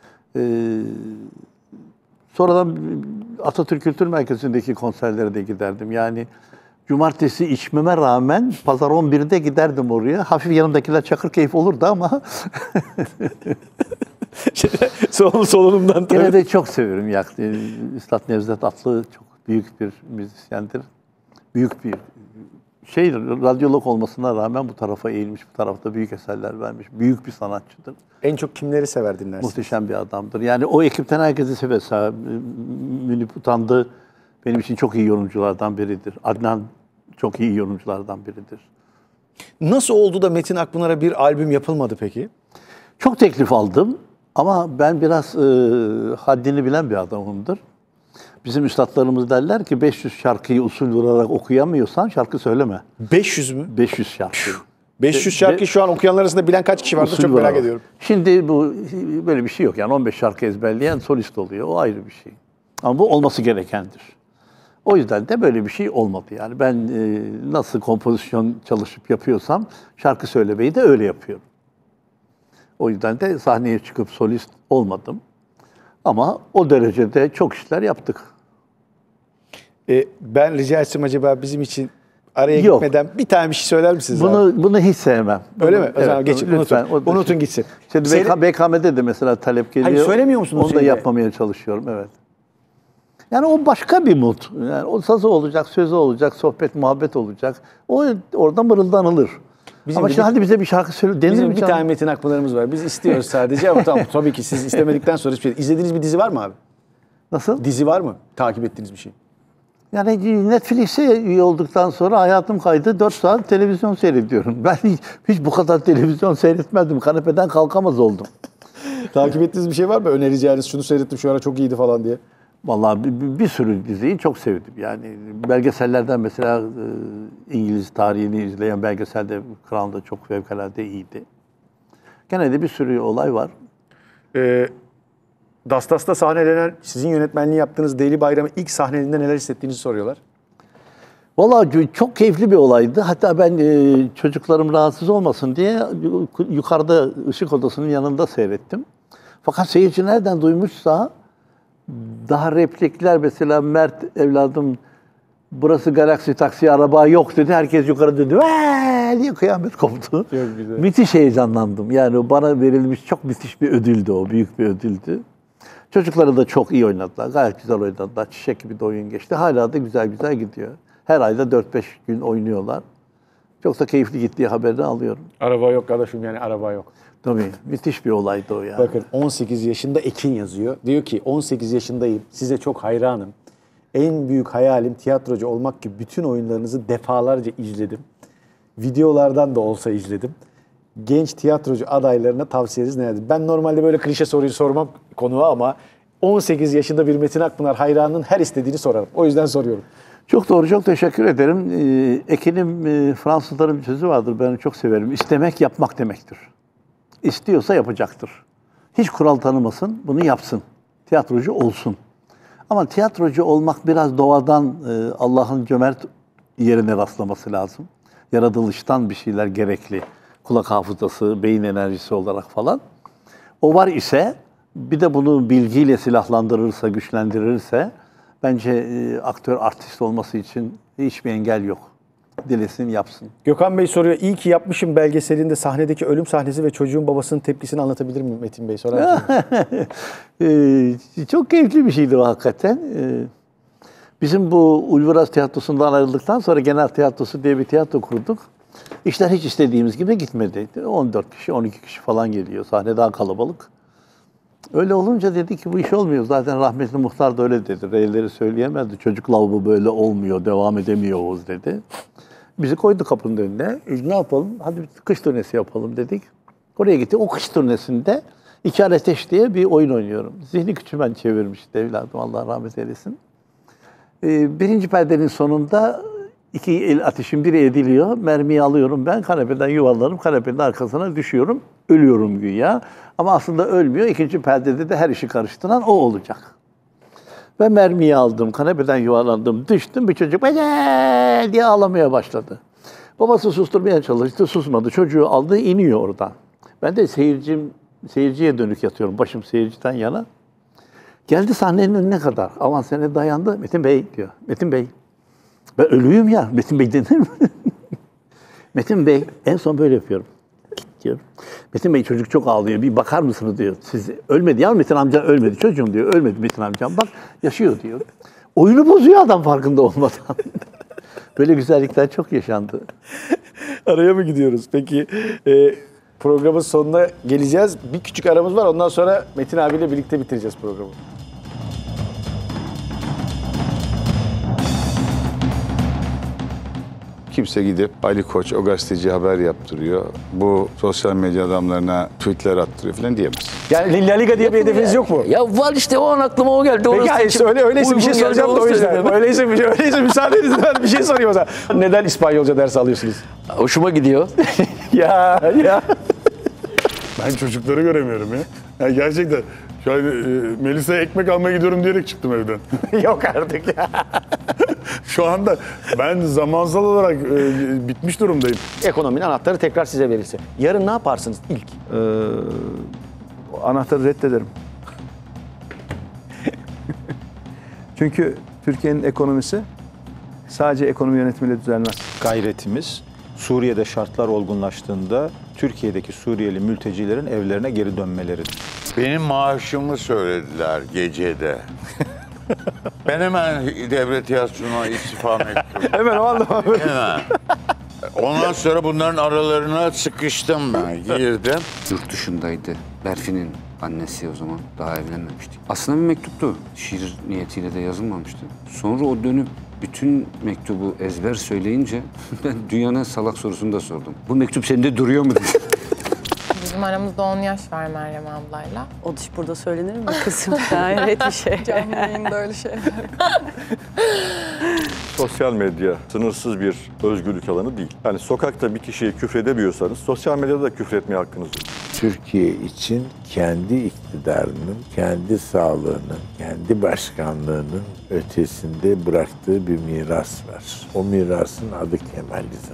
Sonradan Atatürk Kültür Merkezi'ndeki konserlere de giderdim. Yani cumartesi içmeme rağmen pazar 11'de giderdim oraya. Hafif yanımdakiler Çakırkeyif olurdu ama Solunumdan tabii. gene de çok seviyorum. Üstad Nevzat Atlı çok büyük bir müzisyendir. Büyük bir radyolog olmasına rağmen bu tarafa eğilmiş, bu tarafta büyük eserler vermiş. Büyük bir sanatçıdır. En çok kimleri sever dinlersiniz? Muhteşem bir adamdır. Yani o ekipten herkesi sever. Münip Utandı benim için çok iyi yorumculardan biridir. Adnan çok iyi yorumculardan biridir. Nasıl oldu da Metin Akpınar'a bir albüm yapılmadı peki? Çok teklif aldım ama ben biraz haddini bilen bir adamımdır. Bizim üstadlarımız derler ki 500 şarkıyı usul vurarak okuyamıyorsan şarkı söyleme. 500 mü? 500 şarkı. 500 şarkı şu an okuyanlar arasında bilen kaç kişi vardır Usul çok merak vurarak. ediyorum. Şimdi bu böyle bir şey yok. Yani 15 şarkı ezberleyen solist oluyor. O ayrı bir şey. Ama bu olması gerekendir. O yüzden de böyle bir şey olmadı. Yani ben nasıl kompozisyon çalışıp yapıyorsam şarkı söylemeyi de öyle yapıyorum. O yüzden de sahneye çıkıp solist olmadım. Ama o derecede çok işler yaptık. Ben rica etsem acaba bizim için araya Yok. gitmeden bir tane bir şey söyler misiniz abi? Bunu hiç sevmem. Öyle mi? O Evet, zaman geçin, lütfen. unutun. Unutun gitsin. Şimdi Seyre- BKM'de de mesela talep geliyor. Hayır, söylemiyor musunuz Onu da şeyde? yapmamaya çalışıyorum, evet. Yani o başka bir mod. Yani o sazı olacak, sözü olacak, sohbet, muhabbet olacak. O orada mırıldanılır. Ama şimdi hadi bize bir şarkı söyle. Bizim bir tane Metin Akpınar'ımız var. Biz istiyoruz sadece ama tamam, tabii ki siz istemedikten sonra hiçbir şey. İzlediğiniz bir dizi var mı abi? Nasıl? Dizi var mı? Takip ettiğiniz bir şey? Yani Netflix'e üye olduktan sonra hayatım kaydı. 4 saat televizyon seyrediyorum. Ben hiç bu kadar televizyon seyretmedim. Kanepeden kalkamaz oldum. Takip ettiğiniz bir şey var mı? Önereceğiniz, şunu seyrettim şu ara çok iyiydi falan diye. Vallahi bir sürü diziyi çok sevdim. Yani belgesellerden mesela İngiliz tarihini izleyen belgeselde Crown da çok fevkalade iyiydi. Gene de bir sürü olay var. Dastas'ta sahnelenen, sizin yönetmenliği yaptığınız Deli Bayram'ı ilk sahnelinde neler hissettiğinizi soruyorlar. Vallahi çok keyifli bir olaydı. Hatta ben çocuklarım rahatsız olmasın diye yukarıda ışık odasının yanında seyrettim. Fakat seyirci nereden duymuşsa daha replikler, mesela Mert evladım burası Galaxy taksi araba yok dedi. Herkes yukarı döndü. Diye kıyamet koptu. Müthiş heyecanlandım. Yani bana verilmiş çok müthiş bir ödüldü o. Büyük bir ödüldü. Çocukları da çok iyi oynadılar. Gayet güzel oynadılar. Çiçek gibi de oyun geçti. Hala da güzel güzel gidiyor. Her ayda 4-5 gün oynuyorlar. Çok da keyifli gittiği haberini alıyorum. Araba yok kardeşim, yani araba yok. Tabii müthiş bir olaydı o yani. Bakın 18 yaşında Ekin yazıyor. Diyor ki 18 yaşındayım, size çok hayranım. En büyük hayalim tiyatrocu olmak gibi bütün oyunlarınızı defalarca izledim. Videolardan da olsa izledim. Genç tiyatrocu adaylarına tavsiyeniz nelerdir? Ben normalde böyle klişe soruyu sormam konuğa ama 18 yaşında bir Metin Akpınar hayranının her istediğini sorarım. O yüzden soruyorum. Çok doğru, çok teşekkür ederim. Ekin'in Fransızların bir sözü vardır, ben çok severim. İstemek yapmak demektir. İstiyorsa yapacaktır. Hiç kural tanımasın, bunu yapsın. Tiyatrocu olsun. Ama tiyatrocu olmak biraz doğadan Allah'ın cömert yerine rastlaması lazım. Yaratılıştan bir şeyler gerekli. Kulak hafızası, beyin enerjisi olarak falan. O var ise, bir de bunu bilgiyle silahlandırırsa, güçlendirirse, bence aktör, artist olması için hiçbir engel yok. Dilesin, yapsın. Gökhan Bey soruyor. İyi ki yapmışım belgeselinde sahnedeki ölüm sahnesi ve çocuğun babasının tepkisini anlatabilir mi Metin Bey? Sorar mısın? Çok keyifli bir şeydi o hakikaten. Bizim bu Ulviraz Tiyatrosu'ndan ayrıldıktan sonra Genel Tiyatrosu diye bir tiyatro kurduk. İşler hiç istediğimiz gibi gitmedi. 14 kişi, 12 kişi falan geliyor. Sahne daha kalabalık. Öyle olunca dedi ki bu iş olmuyor. Zaten rahmetli muhtar da öyle dedi. Reyleri söyleyemezdi. Çocuk lavabo böyle olmuyor, devam edemiyoruz dedi. Bizi koydu kapının önüne. Ne yapalım? Hadi kış turnesi yapalım dedik. Oraya gittik. O kış turnesinde İki Ateş diye bir oyun oynuyorum. Zihni Küçümen çevirmişti evladım. Allah rahmet eylesin. Birinci perdenin sonunda iki el ateşin biri ediliyor. Mermiyi alıyorum ben. Kanepeden yuvarlanıp kanepenin arkasına düşüyorum. Ölüyorum güya. Ama aslında ölmüyor. İkinci perdede de her işi karıştıran o olacak. Ben mermiyi aldım. Kanepeden yuvarlandım. Düştüm. Bir çocuk diye ağlamaya başladı. Babası susturmaya çalıştı. Susmadı. Çocuğu aldı. İniyor oradan. Ben de seyirciye dönük yatıyorum. Başım seyirciden yana. Geldi sahnenin önüne kadar. Avansene dayandı. Metin Bey diyor. Metin Bey. Ben ölüyüm ya. Metin Bey denir mi? Metin Bey. En son böyle yapıyorum. Git diyor. Metin Bey çocuk çok ağlıyor. Bir bakar mısınız diyor. Siz ölmedi ya Metin amca ölmedi. Çocuğum diyor. Ölmedi Metin amcam. Bak yaşıyor diyor. Oyunu bozuyor adam farkında olmadan. Böyle güzellikler çok yaşandı. Araya mı gidiyoruz? Peki programın sonuna geleceğiz. Bir küçük aramız var. Ondan sonra Metin abiyle birlikte bitireceğiz programı. Kimse gidip Ali Koç o gazeteci haber yaptırıyor. Bu sosyal medya adamlarına tweetler attırıyor falan diyemez. Yani La Liga diye bir hedefiniz yok mu? Ya var işte, o an aklıma o geldi. Peki hayır, öyleyse bir şey soracağım da o yüzden. Öyleyse müsaade edin, ben bir şey sorayım o zaman. Neden İspanyolca ders alıyorsunuz? Hoşuma gidiyor. ya. Ben çocukları göremiyorum ya. Yani gerçekten şu an Melisa'ya ekmek almaya gidiyorum diyerek çıktım evden. Yok artık ya. Şu anda ben zamansal olarak bitmiş durumdayım. Ekonominin anahtarı tekrar size verilse. Yarın ne yaparsınız ilk? Anahtarı reddederim. Çünkü Türkiye'nin ekonomisi sadece ekonomi yönetimiyle düzelmez. Gayretimiz Suriye'de şartlar olgunlaştığında Türkiye'deki Suriyeli mültecilerin evlerine geri dönmeleridir. Benim maaşımı söylediler gecede. Ben hemen devlet tiyatrosuna istifa mektubu. Hemen o anda Hemen. Ondan sonra bunların aralarına sıkıştım ben. Girdim. Yurt dışındaydı. Berfi'nin annesi o zaman. Daha evlenmemiştik. Aslında bir mektuptu. Şiir niyetiyle de yazılmamıştı. Sonra o dönüp bütün mektubu ezber söyleyince ben dünyanın salak sorusunu da sordum. Bu mektup sende duruyor mu dedi. Bizim aramızda 10 yaş var Meryem ablayla. O dış burada söylenir mi kızım? Gayret bir şey. Canlı yayında öyle şeyler. Sosyal medya sınırsız bir özgürlük alanı değil. Yani sokakta bir kişiye küfredemiyorsanız sosyal medyada da küfretmeye hakkınız yok. Türkiye için kendi iktidarının, kendi sağlığının, kendi başkanlığının ötesinde bıraktığı bir miras var. O mirasın adı Kemalizm.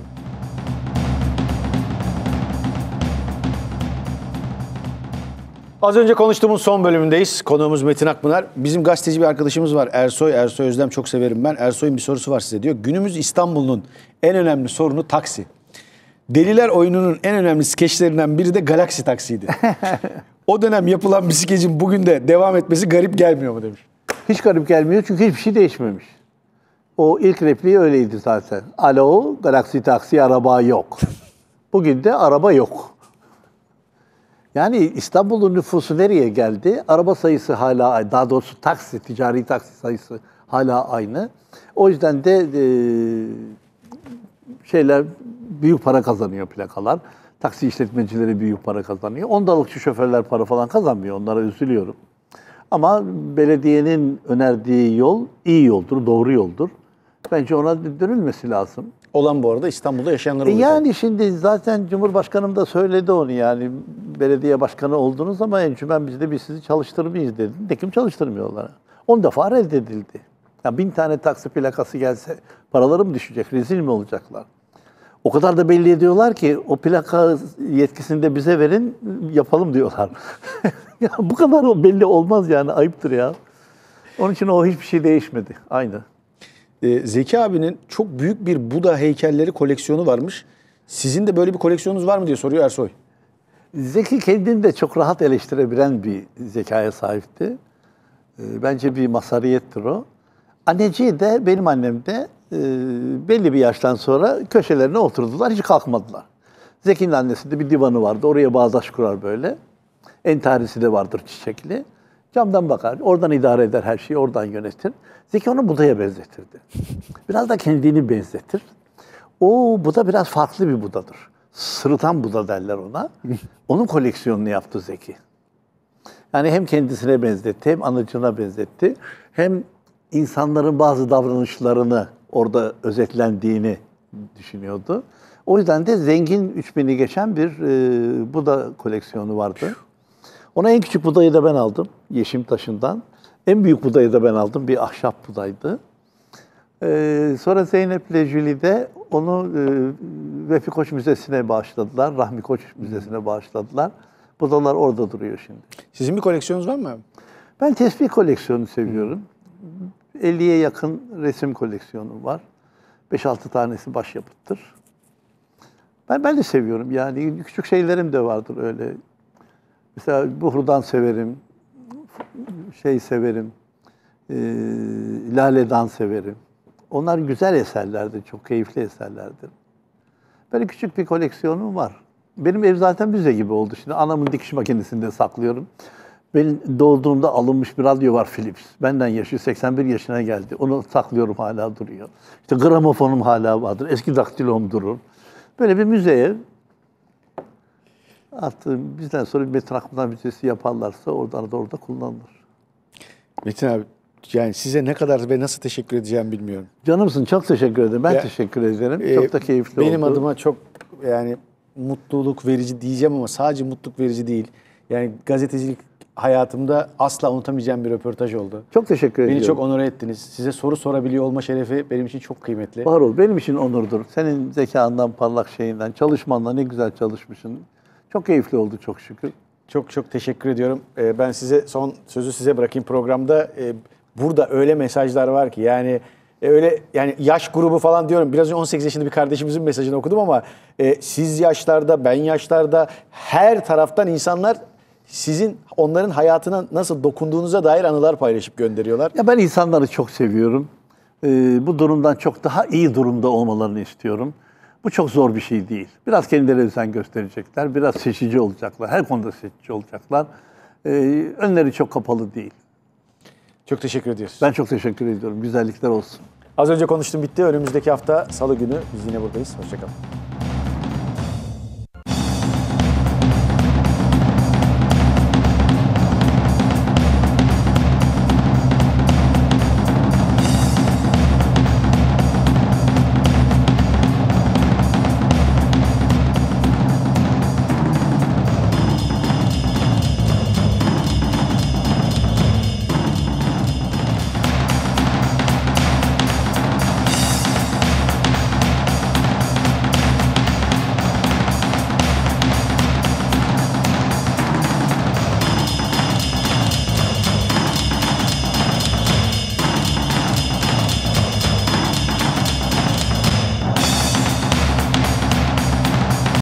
Az önce konuştuğumuz son bölümündeyiz. Konuğumuz Metin Akpınar. Bizim gazeteci bir arkadaşımız var Ersoy. Ersoy Özlem çok severim ben. Ersoy'un bir sorusu var size diyor. Günümüz İstanbul'un en önemli sorunu taksi. Deliler oyununun en önemli skeçlerinden biri de Galaxy Taksi'ydi. O dönem yapılan bir skecin bugün de devam etmesi garip gelmiyor mu demiş. Hiç garip gelmiyor çünkü hiçbir şey değişmemiş. O ilk repliği öyleydi zaten. Alo, Galaxy Taksi araba yok. Bugün de araba yok. Yani İstanbul'un nüfusu nereye geldi? Araba sayısı hala aynı. Daha doğrusu taksi, ticari taksi sayısı hala aynı. O yüzden de büyük para kazanıyor plakalar. Taksi işletmecileri büyük para kazanıyor. Ondalıkçı şoförler para falan kazanmıyor. Onlara üzülüyorum. Ama belediyenin önerdiği yol iyi yoldur, doğru yoldur. Bence ona dönülmesi lazım. Olan bu arada İstanbul'da yaşayanlar oluyor. Yani şimdi zaten Cumhurbaşkanım da söyledi onu yani. Belediye başkanı oldunuz ama encümen biz de sizi çalıştırmayız dedi. Nekim çalıştırmıyorlar. 10 defa reddedildi. Ya 1000 tane taksi plakası gelse paraları mı düşecek? Rezil mi olacaklar? O kadar da belli ediyorlar ki o plaka yetkisini de bize verin yapalım diyorlar. Ya bu kadar belli olmaz yani ayıptır ya. Onun için o hiçbir şey değişmedi. Aynı. Zeki abinin çok büyük bir Buda heykelleri koleksiyonu varmış. Sizin de böyle bir koleksiyonunuz var mı diye soruyor Ersoy. Zeki kendini de çok rahat eleştirebilen bir zekaya sahipti. Bence bir mazhariyettir o. Anneciği de benim annem de belli bir yaştan sonra köşelerine oturdular, hiç kalkmadılar. Zeki'nin annesi de bir divanı vardı, oraya bağdaş kurar böyle. Entarisi de vardır çiçekli. Camdan bakar, oradan idare eder her şeyi, oradan yönetir. Zeki onu Buda'ya benzetirdi. Biraz da kendini benzetir. O Buda biraz farklı bir Buda'dır. Sırıtan Buda derler ona. Onun koleksiyonunu yaptı Zeki. Yani hem kendisine benzetti, hem anıcına benzetti, hem insanların bazı davranışlarını orada özetlendiğini düşünüyordu. O yüzden de zengin 3000'i geçen bir Buda koleksiyonu vardı. Ona en küçük Buda'yı da ben aldım, Yeşimtaşı'ndan. En büyük Buda'yı da ben aldım, bir ahşap Buda'ydı. Sonra Zeynep ile Julie de onu Vehbi Koç Müzesi'ne bağışladılar, Rahmi Koç Müzesi'ne bağışladılar. Budalar orada duruyor şimdi. Sizin bir koleksiyonunuz var mı abi? Ben tesbih koleksiyonu seviyorum. 50'ye yakın resim koleksiyonum var. 5-6 tanesi başyapıttır. Ben de seviyorum yani. Küçük şeylerim de vardır öyle. Mesela Buhru'dan severim. Severim. Lale'dan severim. Onlar güzel eserlerdir. Çok keyifli eserlerdir. Böyle küçük bir koleksiyonum var. Benim ev zaten müze gibi oldu. Şimdi anamın dikiş makinesinde saklıyorum. Ben doğduğumda alınmış bir radyo var Philips. Benden yaşı 81 yaşına geldi. Onu saklıyorum, hala duruyor. İşte gramofonum hala vardır. Eski daktilom durur. Böyle bir müze ev. Artık bizden sonra bir Metin Akpınar Müzesi yaparlarsa orada kullanılır. Metin abi, yani size ne kadar ve nasıl teşekkür edeceğimi bilmiyorum. Canımsın, çok teşekkür ederim. Ben teşekkür ederim. Çok da keyifli oldu. Benim adıma çok yani mutluluk verici diyeceğim ama sadece mutluluk verici değil. Yani gazetecilik hayatımda asla unutamayacağım bir röportaj oldu. Çok teşekkür ediyorum. Beni çok onore ettiniz. Size soru sorabiliyor olma şerefi benim için çok kıymetli. Var ol, benim için onurdur. Senin zekandan, parlak şeyinden, çalışmanla ne güzel çalışmışsın. Çok keyifli oldu çok şükür. Çok çok teşekkür ediyorum. Ben size son sözü size bırakayım programda. Burada öyle mesajlar var ki yani öyle yani yaş grubu falan diyorum. Biraz önce 18 yaşında bir kardeşimizin mesajını okudum ama siz yaşlarda, ben yaşlarda her taraftan insanlar sizin onların hayatına nasıl dokunduğunuza dair anılar paylaşıp gönderiyorlar. Ya ben insanları çok seviyorum. Bu durumdan çok daha iyi durumda olmalarını istiyorum. Bu çok zor bir şey değil. Biraz kendileri özen gösterecekler, biraz seçici olacaklar. Her konuda seçici olacaklar. Önleri çok kapalı değil. Çok teşekkür ediyoruz. Ben çok teşekkür ediyorum. Güzellikler olsun. Az önce konuştum, bitti. Önümüzdeki hafta Salı günü biz yine buradayız. Hoşçakalın.